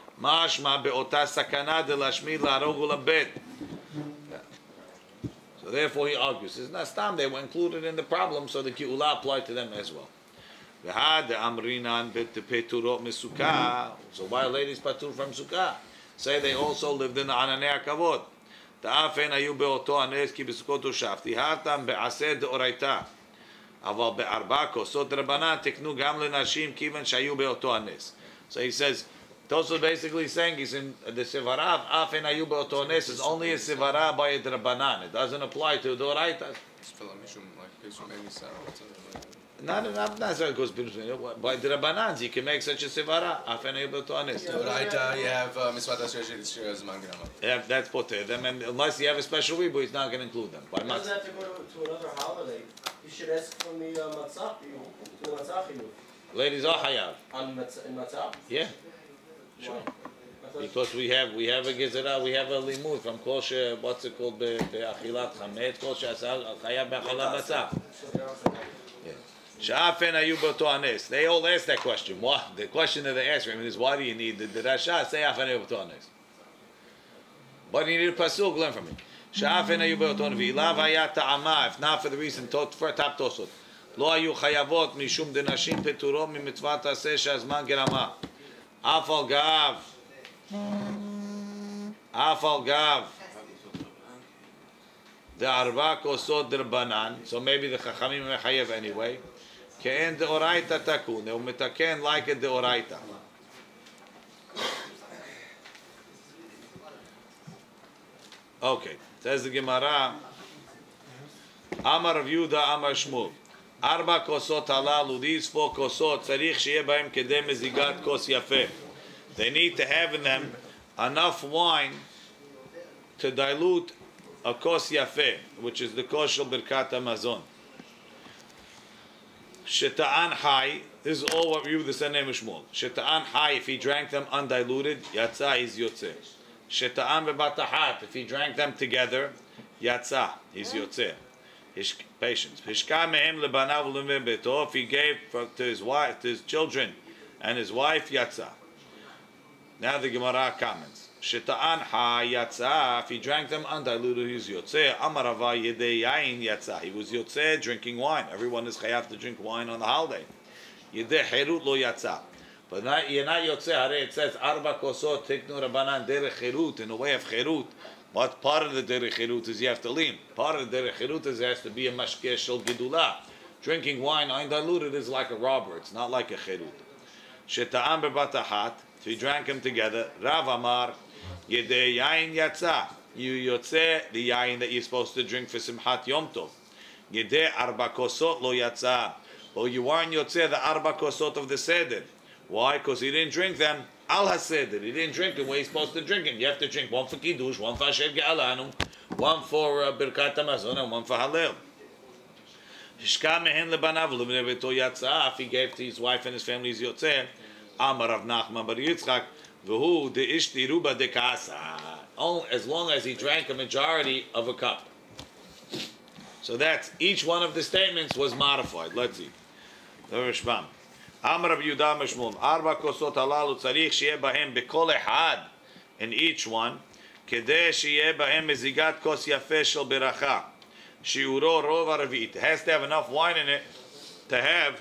So therefore he argues. It's not stam. They were included in the problem, so the ki'ula applied to them as well. So why ladies patur from sukkah? Say they also lived in the Ananei Kavod. תאפן היו באותו הנס כי בסוכות הושבתי, התם בעשה דאורייתא, אבל בארבע כוסות רבנן תקנו גם לנשים כיוון שהיו באותו הנס. So he says, Tosos basically saying he's in the Sevara of Afen Hayu Be'oto Nes is only a Sevara by a Drabanan. It doesn't apply to Doraita. Not, not necessarily because by the Rabbanans you can make such a sevara. Afen Hayu Be'oto Nes. Doraita, you have Misvat Asher Zman Grama. Yeah, that's poter them, and unless you have a special rebu, he's not going to include them. Why He doesn't have to go to, to another holiday. You should ask from the uh, matzah, to the matzah chiyuv. Ladies are hayav. On matzah, in matzah? Yeah. Sure. Because we have we have a gezerah, we have a limud from kol she, what's it called, be achilat chamet, kol she asal chayav be'achilat matzah. Sha'afen hayu be'oto hanes. They all ask that question. What? The question that they ask him is, why do you need the, the Rasha say afen hayu be'oto hanes? Why do you need a pasuk? Learn from me. Sha'afen hayu be'oto hanes. V'ilav hayat ta'ama. If not for the reason tot for top tosot. Lo hayu chayavot mishum de nashim peturo mitzvat aseh she'azman gerama. Afal gav. Afal gav. The arba kosot derbanan. So maybe the chachamim mechayev anyway. Ke'en deoraita takun. They will metaken like a deoraita. Okay. Says the Gemara. Amar Rav Yehuda Amar Shmuel. Arba kosot halalu. These four kosot. Tzarich sheyeh bahem kedem mezigat kos yafeh. They need to have in them enough wine to dilute a kos yafeh, which is the kos shel birkat hamazon. Sheta'an hai, this is all what you the same name of Shmuel. Sheta'an hai, if he drank them undiluted, yatsa is yotzeh. Sheta'an bebatahat, if he drank them together, yatsa is yotzeh. His patience. Hishka mehem lebanav u'lemem beto, if he gave to his wife, to his children, and his wife, yatsa. Now the Gemara comments. Sheta'an ha yatsa, if he drank them undiluted, he was yotzeh. Amarava yedei yain yatsa. He was yotzeh, drinking wine. Everyone is chayav to drink wine on the holiday. Yedei herut lo yatsa. But not, you're not yotzeh. It says arba kosot tiknu rabanan derech herut, in a way of herut. What part of the derech herut is you have to lean? Part of the derech herut is it has to be a mashkeh shel gedulah. Drinking wine undiluted is like a robber. It's not like a herut. Sheta'an bebatahat. If he drank them together, Rav Amar, Yedei Yain Yatsa. You yotze the yain that you're supposed to drink for Simchat Yom Tov. Yedei Arba Kosot Lo Yatsa. Well, you weren't yotzeh the arba kosot of the seder. Why? Because he didn't drink them al haseder. He didn't drink them where he's supposed to drink them. You have to drink one for kiddush, one for asher ge'alanu, one for uh, birkat hamazon, and one for halel. Hishka mehen lebanav l'bnei beto yatzah. If he gave to his wife and his family his yotzeh, Amar Rav Nachman bar Yitzchak, v'hu de'ishti ruba dekasa. As long as he drank a majority of a cup. So that's each one of the statements was modified. Let's see. The Rishbam. Amar Rav Yehuda Mishmum. Arba kosot halalu tzarich sheyeh bahem bekol echad. In each one, kedei sheyeh bahem mezigat kos yafeh shel beracha. Shiuro rov haravit. It has to have enough wine in it to have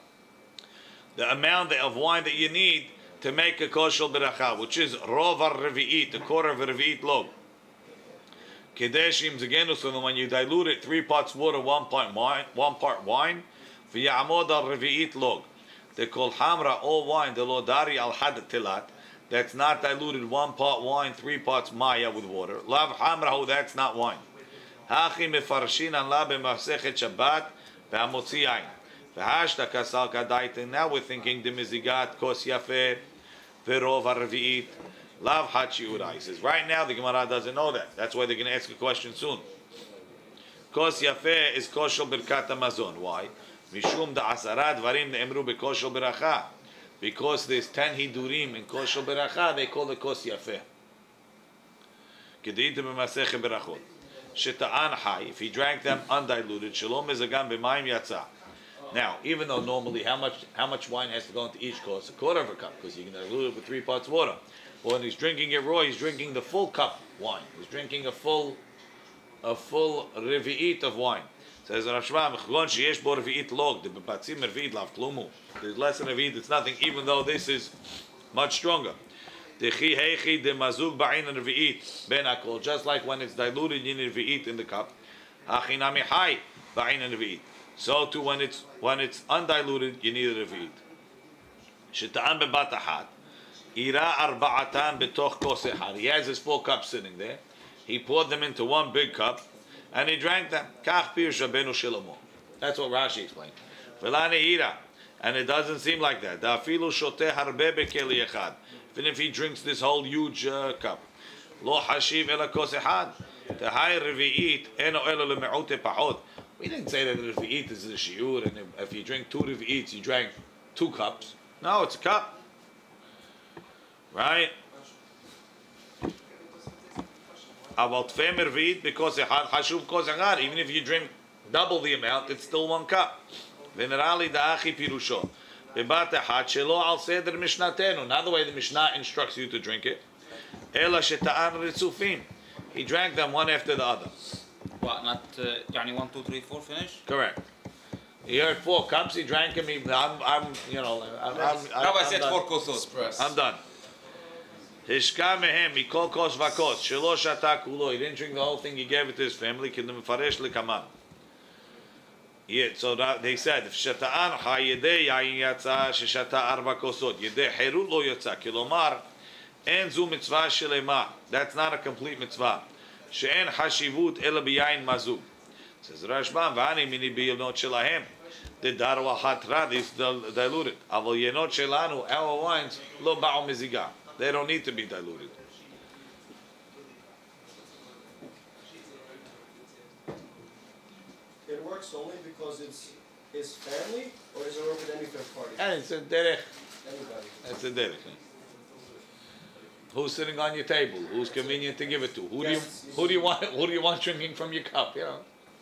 the amount of wine that you need to make a kos shel beracha, which is rov haravit, a quarter of a revi'it log. Kedeshim zegenu, so when you dilute it, three parts water, one part wine, one part wine. V'yamod al revi'it log. They call hamra all wine, the lodari al had tilat. That's not diluted, one part wine, three parts maya with water. Lav hamra, that's not wine. Hachi mefarshin an la b'masechet Shabbat v'amotzi yain. V'hashta kasal kadaitin. Now we're thinking the mizigat kos yafeh v'rov harevi'it. Lav hachi ura. He says, right now the Gemara doesn't know that. That's why they're going to ask a question soon. Kos yafeh is koshel birkat hamazon. Why? Mishum da asara dvarim ne'emru bekoshel beracha. Because there's ten hidurim in koshel beracha, they call it kos yafeh. Kedeitim b'masechet berachot. Sheta'an hai. If he drank them undiluted, shalom mezagan b'mayim yatsa. Now, even though normally how much how much wine has to go into each kos? A quarter of a cup, because you can dilute it with three parts water. But when he's drinking it raw, he's drinking the full cup wine. He's drinking a full, a full revi'it of wine. Says Rav Shmuel, "Mechgon sheyesh bo revi'it log, the bepatzim revi'it lav klumu." There's less than revi'it; it's nothing. Even though this is much stronger. Dechi heichi de mazug ba'in revi'it ben akol. Just like when it's diluted, you need revi'it in the cup. Achinami hai ba'in revi'it. So too, when it's when it's undiluted, you need a revi'it. Sheta'an bebat achat. Ira arba'atan betoch kos echad. He has his four cups sitting there. He poured them into one big cup, and he drank them. Kach pir shabenu shlomo. That's what Rashi explained. V'lane ira, and it doesn't seem like that. Da'afilu shoteh harbe bekeli echad. Even if he drinks this whole huge uh, cup, lo hashiv ela kos echad. Tehai revi'it eno elo leme'ute pachot. We didn't say that the revi'it is a shiur, and if, if you drink two revi'its, you drank two cups. No, it's a cup. Right? About femer revi'it because echad hashuv kos echad. Even if you drink double the amount, it's still one cup. Venerali da'achi pirusho. Bebat echad shelo al seder mishnatenu. Not the way the Mishnah instructs you to drink it. Ela sheta'an ritzufin. He drank them one after the other. What, not, uh, يعني one, two, three, four, finish? Correct. He had four cups, he drank them, he, I'm, I'm, you know, I'm, I'm, I'm, Rabbi I'm said done. four kosot. I'm done. Hishka mehem, mikol kos vakos, shelo shata kulo. He didn't drink the whole thing, he gave it to his family. Kedem faresh lekaman. Yeah, so that, they said, if shata'an ha yedei yayin yatsa, sheshata arba kosot, yedei herut lo yatsa, kilomar, en zu mitzvah shelema. That's not a complete mitzvah. She'en hashivut ela biyayin mazug. Says Rashbam, v'ani mini biyonot shelahem. The daru al-hatra is diluted. Aval yenot shelanu, our wines, lo ba'u miziga. They don't need to be diluted. It works only because it's his family, or does it work with any third party? And it's a derech. Anybody. It's a derech. Who's sitting on your table? Who's convenient to give it to? Who do you who do you want who do you want drinking from your cup? You know.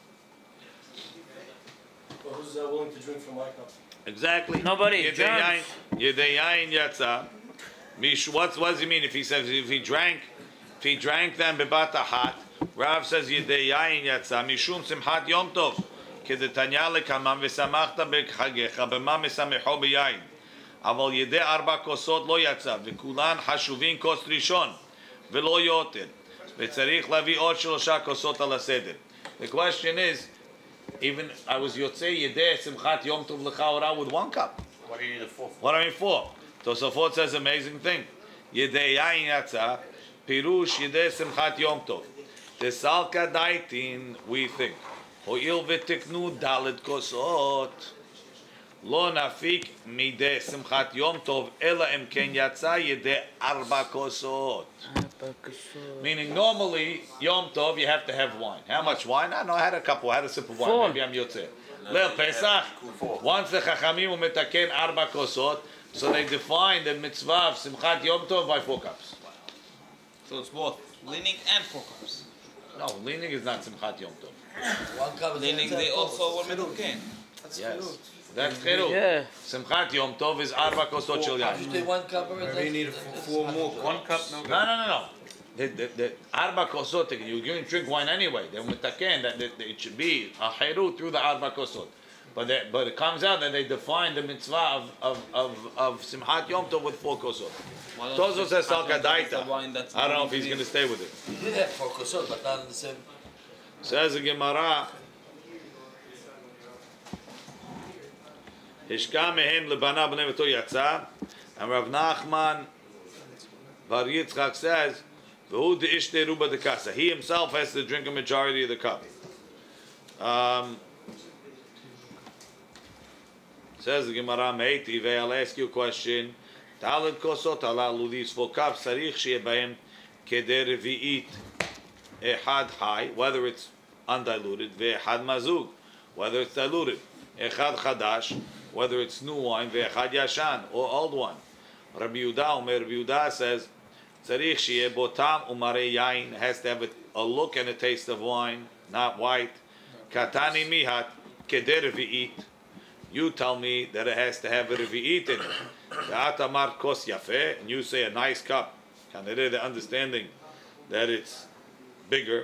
Well, who's uh, willing to drink from my cup? Exactly. Nobody. Yedayayin yedayayin yatsa. Mish. What's what does he mean if he says if he drank if he drank them bebat achat? Rav says yedayayin yatsa mishum simchat yom tov. Kedetanya lekamam v'samachta b'chagecha b'ma mesamecho b'yayin. אבל ידי ארבע כוסות לא יצא, וכולן חשובים כוס ראשון, ולא יותר. וצריך להביא עוד שלושה כוסות על הסדר. The question is, even I was יוצא ידי שמחת יום טוב לך אורה with one cup. What do you need a four for? What do I mean for? תוספות says amazing thing. ידי יין יצא, פירוש ידי שמחת יום טוב. תסלקה דייטין, we think. הואיל ותקנו דלת כוסות. lo nafik mideh simchat yom tov ela im ken yatsa yedeh arba kosot. Meaning normally yom tov you have to have wine. How much wine? I don't know. I had a couple. I had a sip of wine. Four. Maybe I'm yotzeh. Leil Pesach. Once the chachamim umetaken arba kosot, so they define the mitzvah of simchat yom tov by four cups. So it's both leaning and four cups. No, leaning is not simchat yom tov. One cup is Leaning they also were metaken. Yes, that's chirut. Yeah. Simchat yom tov is arba kosot shel yain. You take one cup every Maybe you day. need a f- four more. One cup, no No, no, no, no. The, the, the arba kosot, you're going to drink wine anyway. They're mitaken that that it should be a chirut through the arba kosot. But they, but it comes out that they define the mitzvah of of of, of simchat yom tov with four kosot. Tozo says salkadaita. I don't know if he's going to stay with it. You did have four kosot, but not in the same. Says the Gemara. Hishka mehem lebana b'nei v'to yatsa, and Rav Nachman Bar Yitzchak says, "V'hu de'ish teruba dekasa." He himself has to drink a majority of the cup. Um, says the Gemara, Meiti, I'll ask you a question. Talad kosot halalu, these four cups, sarich she'eh bahem kedei revi'it echad high, whether it's undiluted, ve'echad mazug, whether it's diluted, echad chadash, whether it's new wine, ve'echad yashan, or old wine. Rabbi Yehuda, Omer Rabbi Yehuda says, tzarich she'eh botam umarei yain, has to have a, a look and a taste of wine, not white. Katani mihat kedei revi'it. You tell me that it has to have a revi'it in it. Ve'atamar kos yafeh, and you say a nice cup. And it is the understanding that it's bigger.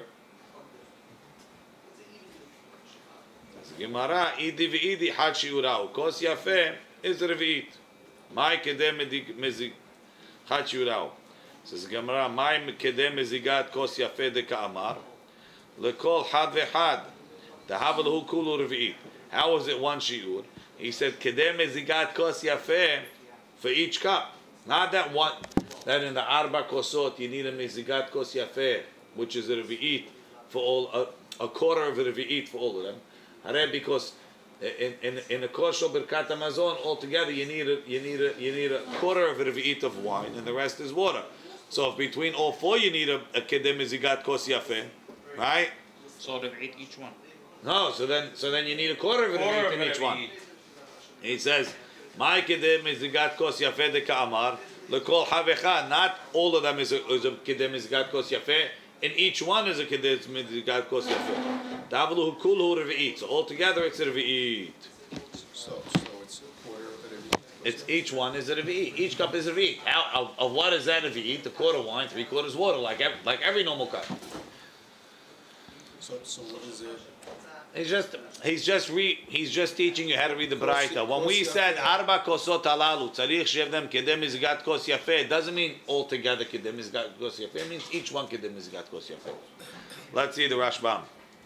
Gemara, idi v'idi had shiurau. Kos yafeh is revi'it. Mai kedem mezik had shiurau. Says Gemara, mai kedem mezigat kos yafeh de ka'amar. Lekol had ve'had. Dahav lehu kulu revi'it. How was it one shiur? He said kedem mezigat kos yafeh for each cup. Not that one, that in the arba kosot you need a mezigat kos yafeh, which is a revi'it for all, a, a quarter of a revi'it for all of them. Hare, because in in in a kosher birkat hamazon altogether you need a you need a you need a quarter of a revi'it of wine and the rest is water. So if between all four you need a, a kedem mezigat kos yafeh, right? So they eat each one. No, so then so then you need a quarter of a revi'it in each one. He says, "My kedem mezigat kos yafeh de ka'amar lekol havecha." Not all of them is a, is a kedem mezigat kos yafeh. In each one is a kedem mezigat kos yafeh. Davlu kulu revi'it. So altogether it's a revi'it. So, so it's a quarter of a revi'it. It's each one is a revi'it. Each cup is a revi'it. How of, of what is that revi'it? The quarter wine, three quarters water, like every, like every normal cup. So, so what is it? He's just he's just re, he's just teaching you how to read the Braita. When we said arba kosot halalu, tzarich shev them kedem mizgat kos yafeh, it doesn't mean altogether kedem mizgat kos yafeh. It means each one kedem mizgat kos yafeh. Let's see the Rashbam.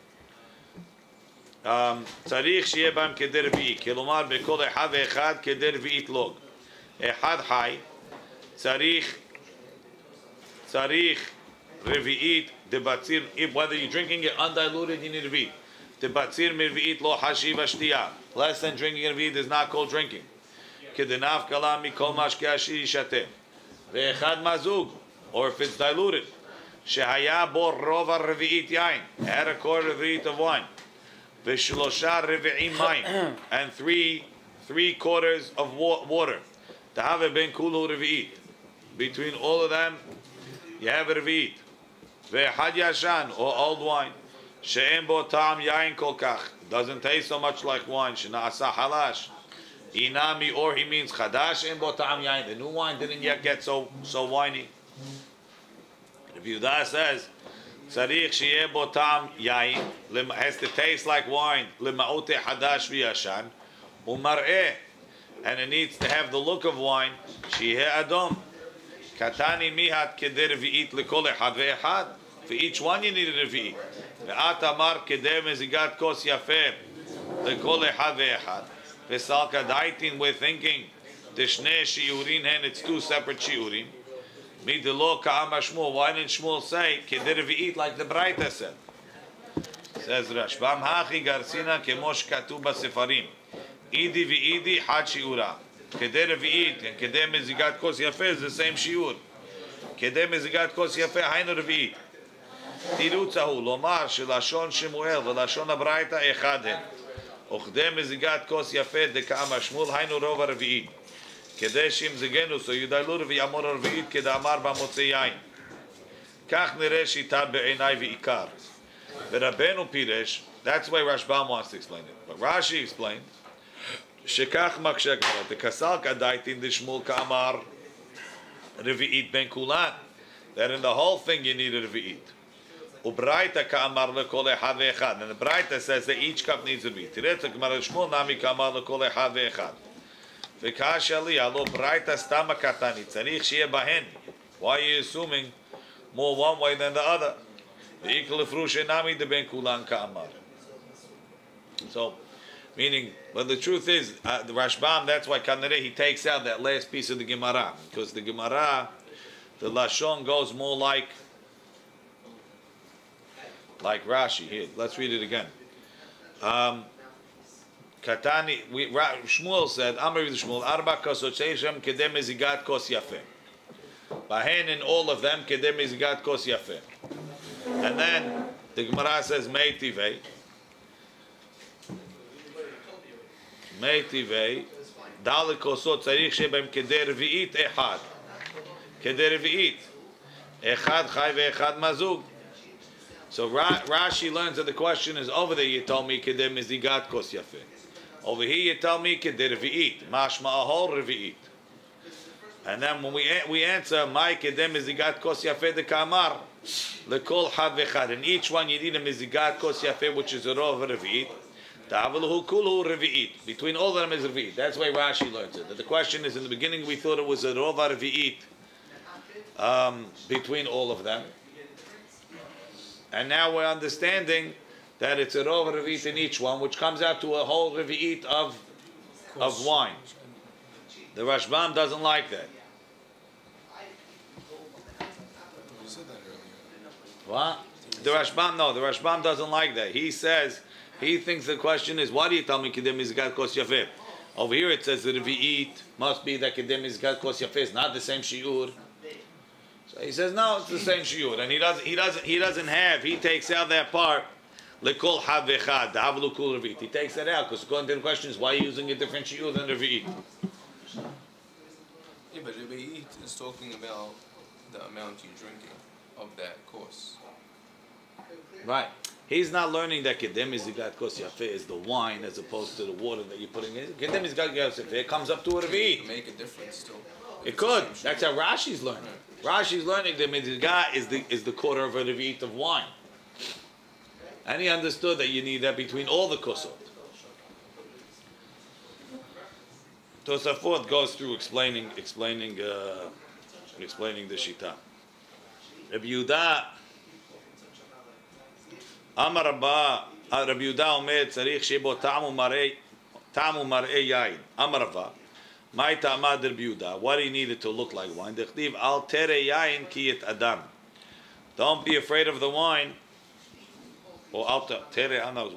Tzarich shev bam kedem revi'it. Kilomar bekol echad ve'echad kedem revi'it log. Echad hay. Tzarich tzarich revi'it debatzir. Whether you're drinking it undiluted, you need revi'it. The batzir mirvi'it lo hashiva shtiya. Less than drinking revi'it is not called drinking. Kedenav kala mikol mashke ashir yishateh. Ve'echad mazug, or if it's diluted. Shehaya bo rova revi'it yain. Had a quarter revi'it of wine. Ve'shlosha revi'im mayim. And three, three quarters of wa- water. Tahave ben kulu revi'it. Between all of them, you have a revi'it. Ve'echad yashan, or old wine. She'en bo ta'am yain kol kach. Doesn't taste so much like wine. She'na'asa halash. Inami, or he means chadash. En bo ta'am yain. The new wine didn't yet get so so winey. If Yehuda says, tzarich she'eh bo ta'am yain, has to taste like wine. Lema'ote hadash v'yashan. Umar'eh. And it needs to have the look of wine. She'eh adom. Katani mihat keder v'it lekol echad ve'echad. For each one you need a revi'it. Ve'at amar kedem mezigat kos yafeh lekol echad ve'echad. V'sal kadaitin, we're thinking Tishnei shiurin hen, it's two separate shiurim. Midelo ka'am Shmuel. Why didn't Shmuel say kedei revi'it like the Braita said? Says Rashbam hachi garsina kemosh katuba sefarim. Idi v'idi had shiura. Kedei revi'it and kedei mezigat kos yafeh is the same shiur. Kedei mezigat kos yafeh hainu revi'it. תירוצהו לומר שלשון שמואל ולשון הברייתא אחד הם וכדי מזיגת כוס יפה דקאמר שמואל היינו רוב הרביעי כדי שימזגנו so ידעלו רביעי אמור הרביעית כדאמר במוצא יין כך נראה שיטה בעיניי ועיקר ורבנו פירש that's why Rashbam wants to explain it but Rashi explained שכך מקשה גמרא דקסל כדאיתין דשמואל כאמר רביעית בין כולן that in the whole thing you need a רביעית Ubraita ka'amar lekol echad ve'echad. And the Braita says that each cup needs to be. Tiretz Gemara Shmuel nami ka'amar lekol echad ve'echad. V'kasha li alo Braita stama katani. Tzarich shiye bahen. Why are you assuming more one way than the other? Ve'ikol efrushe nami de ben kulan ka'amar. So, meaning, but the truth is, uh, the Rashbam, that's why Kanere, he takes out that last piece of the Gemara. Because the Gemara, the Lashon goes more like like Rashi here. Let's read it again. Um, Katani, we, Ra, Shmuel said, Amar Shmuel, Arba kosot sheishem kedem mezigat kos yafeh. Bahen in all of them kedem mezigat kos yafeh. And then the Gemara says meitivei. Meitivei. Dal kosot tzarich shebem kedei revi'it echad. Kedei revi'it. Echad chai ve'echad mazug. So Rashi learns that the question is over there. You told me kedem mezigat kos yafeh. Over here you tell me kedem revi'it. Mashma ahol revi'it. And then when we we answer my kedem mezigat kos yafeh de kamar lekol had vechad. In each one you need a mezigat kos yafeh, which is a rov revi'it. Ta'avalahu kulhu revi'it. Between all of them is revi'it. That's why Rashi learns it. That the question is, in the beginning we thought it was a rov revi'it um, between all of them. And now we're understanding that it's a rov revi'it in each one, which comes out to a whole revi'it of of wine. The Rashbam doesn't like that. What? The Rashbam, no, the Rashbam doesn't like that. He says, he thinks the question is, why do you tell me kedem mezigat kos yafeh? Over here it says the revi'it must be that kedem mezigat kos yafeh is not the same shiur. So he says, no, it's the same shiur, and he doesn't, he doesn't, he doesn't have. He takes out that part. Lekol had vechad, davlu kul revi'it. He takes that out because according to the question is, why are you using a different shiur than revi'it? Yeah, but revi'it is talking about the amount you're drinking of that course. Right. He's not learning that kedem mezigat kos yafeh is the wine as opposed to the water that you're putting in. Kedem mezigat kos yafeh, it comes up to a revi'it. Make a difference too. It could. That's how Rashi's learning. Rashi's learning that mezigat is the is the quarter of a revi'it of wine, and he understood that you need that between all the kosot. Tosafot goes through explaining explaining uh, explaining the shita. Rabbi Yehuda Amar Rabba Rabbi Yehuda Omer tzarich shebo ta'amu marei ta'amu marei yain. Amar Rabba My ta'amad Rabbi Yehuda, what he needed to look like wine. Dechtiv al tere yain ki et adam. Don't be afraid of the wine. Or al tere anaz.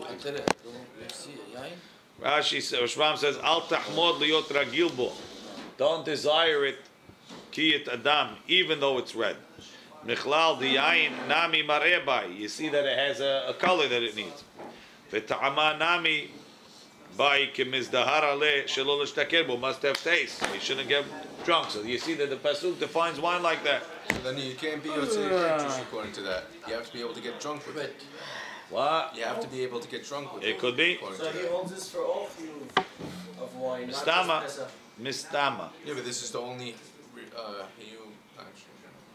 Rashi Rashbam says al tahmod liyot ragil bo. Don't desire it ki et adam, even though it's red. Michlal di yain nami marebai. You see that it has a, a color that it needs. V'ta'ama nami. By kemizdahar ale shelo l'shtaker bo, must have taste. You shouldn't get drunk. So you see that the pasuk defines wine like that. So then you can't be yotzei according to that. You have to be able to get drunk with it. What? You have to be able to get drunk with it. It could be. So he holds this for all chiyuv of wine, not Mistama. just Pesach. Mistama. Yeah, but this is the only uh, you actually.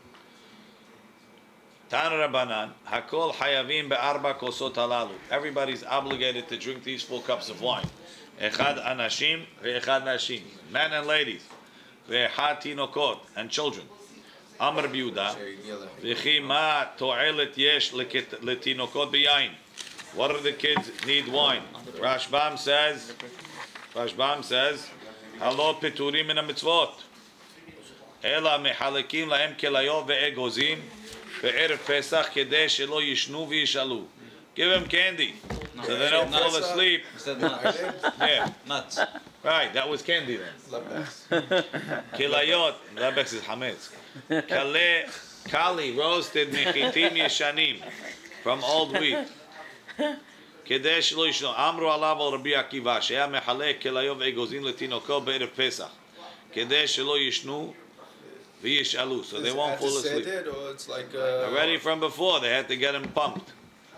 Tan Rabbanan, Hakol Hayavim be'arba kosot halalu. Everybody's obligated to drink these four cups of wine. Echad anashim ve'echad nashim. Men and ladies. Ve'echad tinokot and children. Amar Biuda. V'chi ma to'elet yesh letinokot b'yain. What do the kids need wine? Rashbam says, Rashbam says, Halo piturim min ha-mitzvot. Ela mehalekim lahem kelayot ve'egozim. Be'erev Pesach kedei shelo yishnu v'yishalu. Give him candy. so they don't fall asleep. He said nuts. Yeah, Nuts. right. That was candy then. Kilayot, lebex is hametz. Kale, kali, roasted mechitim yeshanim, from old wheat. כדי שלא ישנו, אמרו עליו על רבי עקיבא שהיה מחלק כליות ואגוזים לתינוקו בערב פסח כדי שלא ישנו וישאלו, so they won't fall asleep. Already from before, they had to get him pumped.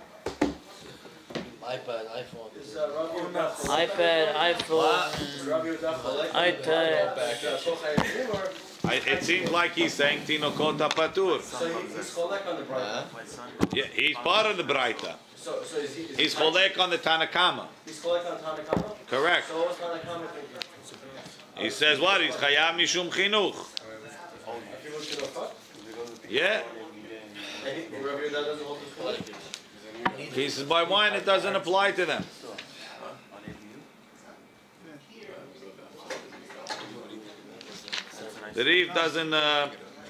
iPad, iPhone. iPad, iPhone, iPad. I, it seems like he's saying Tinokot Patur. So he, he's cholek on the Braita. Yeah, he's part of the Braita. So, so is he, is He's he, cholek on the Tanakama. He's cholek on Tanakama? Correct. So what was Tanakama thinking? He says what? He's Chayav Mishum Chinuch. Yeah. And he, Rabbi Yehuda doesn't hold his cholek? He says by wine it doesn't apply to them. The Reef doesn't. Uh,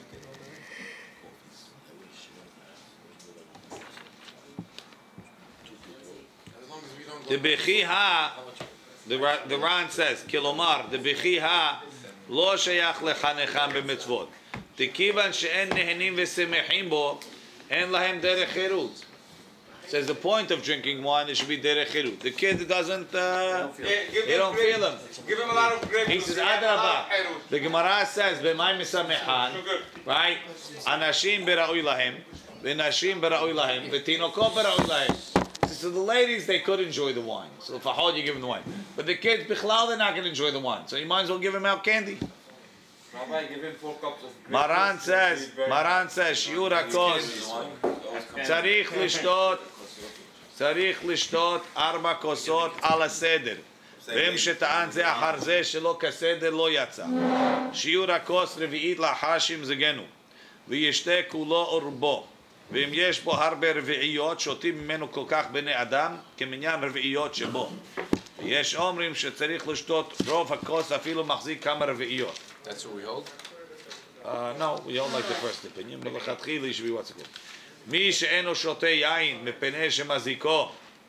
the Bechi Ha, the Ra- the Ran says, Kilomar, the Bechi Ha, lo shayach lechanecham b'mitzvot. Tikivan she'en nehenim v'semechim bo, en lahem derech chirut. Says the point of drinking wine, it should be derech chirut. The kid doesn't, uh, he don't feel him. Give him a lot of grapes. He says, Adrabah. The Gemara says, "B'may misamechan," right? Anashim bera'ui lahem, v'nashim bera'ui lahem, v'tinokot bera'ui lahem. So the ladies, they could enjoy the wine. So if a you give them the wine, but the kids, bichlal, they're not going to enjoy the wine. So you might as well give them out candy. Rabbi, give him four cups of grapes. Maran says, Maran says, shiur hakos tzarich lishtot, tzarich lishtot arba kosot ala seder. והם שטען זה אחר זה שלא כסדר לא יצא. שיעור הכוס רביעית לאחר שימזגנו. וישתה כולו או רובו. ואם יש בו הרבה רביעיות, שותים ממנו כל כך בני אדם, כמניין רביעיות שבו. ויש אומרים שצריך לשתות רוב הכוס אפילו מחזיק כמה רביעיות. That's what we hold? Uh, no, we don't like the first opinion, but לכתחילה should be what's it called. מי שאינו שותה יין מפני שמזיקו,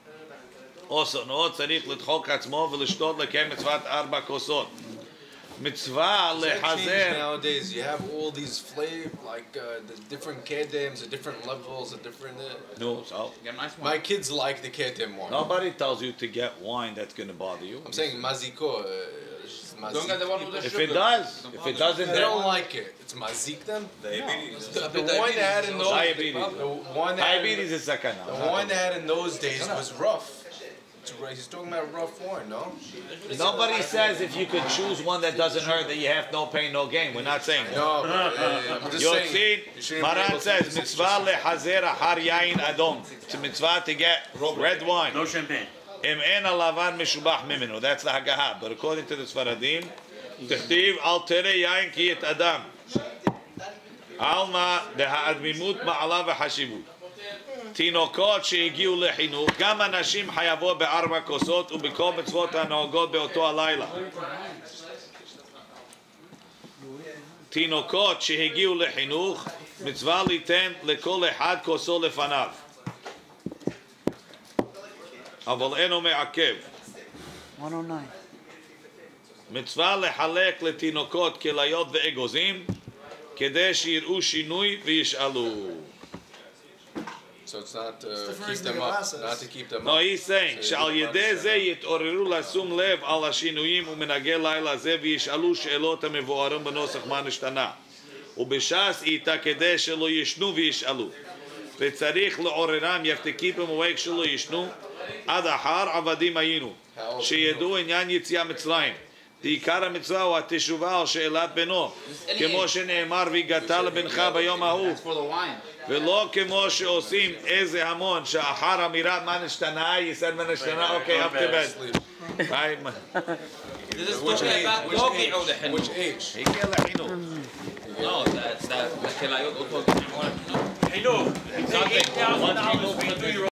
או שונאו צריך לדחוק עצמו ולשתות לקיים מצוות ארבע כוסות. מצווה לחזר. Nowadays, you have all these flavor, like uh, the different kedems, the different levels, the different. Uh, No, so my kids like the kedem wine. nobody tells you to get wine that's going to bother you. I'm saying maziko. Uh, Don't get the one with the If sugar. it does, if it doesn't, They then don't like it. It's mazik them. Diabetes. The, the wine they had in those Diabetes. the one they had, diabetes is sakana. the wine they had in those days was rough. It's right. He's talking about rough wine, no? Nobody says if you could choose one that doesn't hurt that you have no pain, no gain. We're not saying that. No, but, uh, I'm just saying. Yotzin, Maran says mitzvah lechazer achar yain adom. It's a mitzvah to get red wine. No champagne. Im en alavan meshubach mimenu. That's the hagaha. But according to the Sfaradim, tichtiv al tere yain ki et adam. Alma deha'admimut ma'ala v'hashivut. תינוקות שהגיעו לחינוך, גם אנשים חייבות בארבע כוסות ובכל מצוות הנוהגות באותו הלילה. תינוקות שהגיעו לחינוך, מצווה ליתן לכל אחד כוסו לפניו. אבל אינו מעכב. one oh nine. מצווה לחלק לתינוקות כליות ואגוזים, כדי שיראו שינוי וישאלו. So it's not uh, keep them up, not to keep them No, up. he's saying, שעל ידי זה יתעוררו לשום לב על השינויים ומנהגי לילה זה וישאלו שאלות המבוארים בנוסח מה נשתנה. ובש"ס איתה כדי שלא ישנו וישאלו. וצריך לעוררם, you have to keep them awake שלא ישנו, עד אחר עבדים היינו, שידעו עניין יציאה מצרים. עיקר המצווה הוא התשובה על שאלת בנו, כמו שנאמר והגעת לבנך ביום ההוא. ולא כמו שעושים איזה המון שאחר אמירת מה נשתנה, יסד מה נשתנה, אוקיי, up to bed. This is talking about doggy or the hen. Which age? הגיע לחינוך. No, that's that. הכליות אותו. חינוך. One xinuf, one two-year-old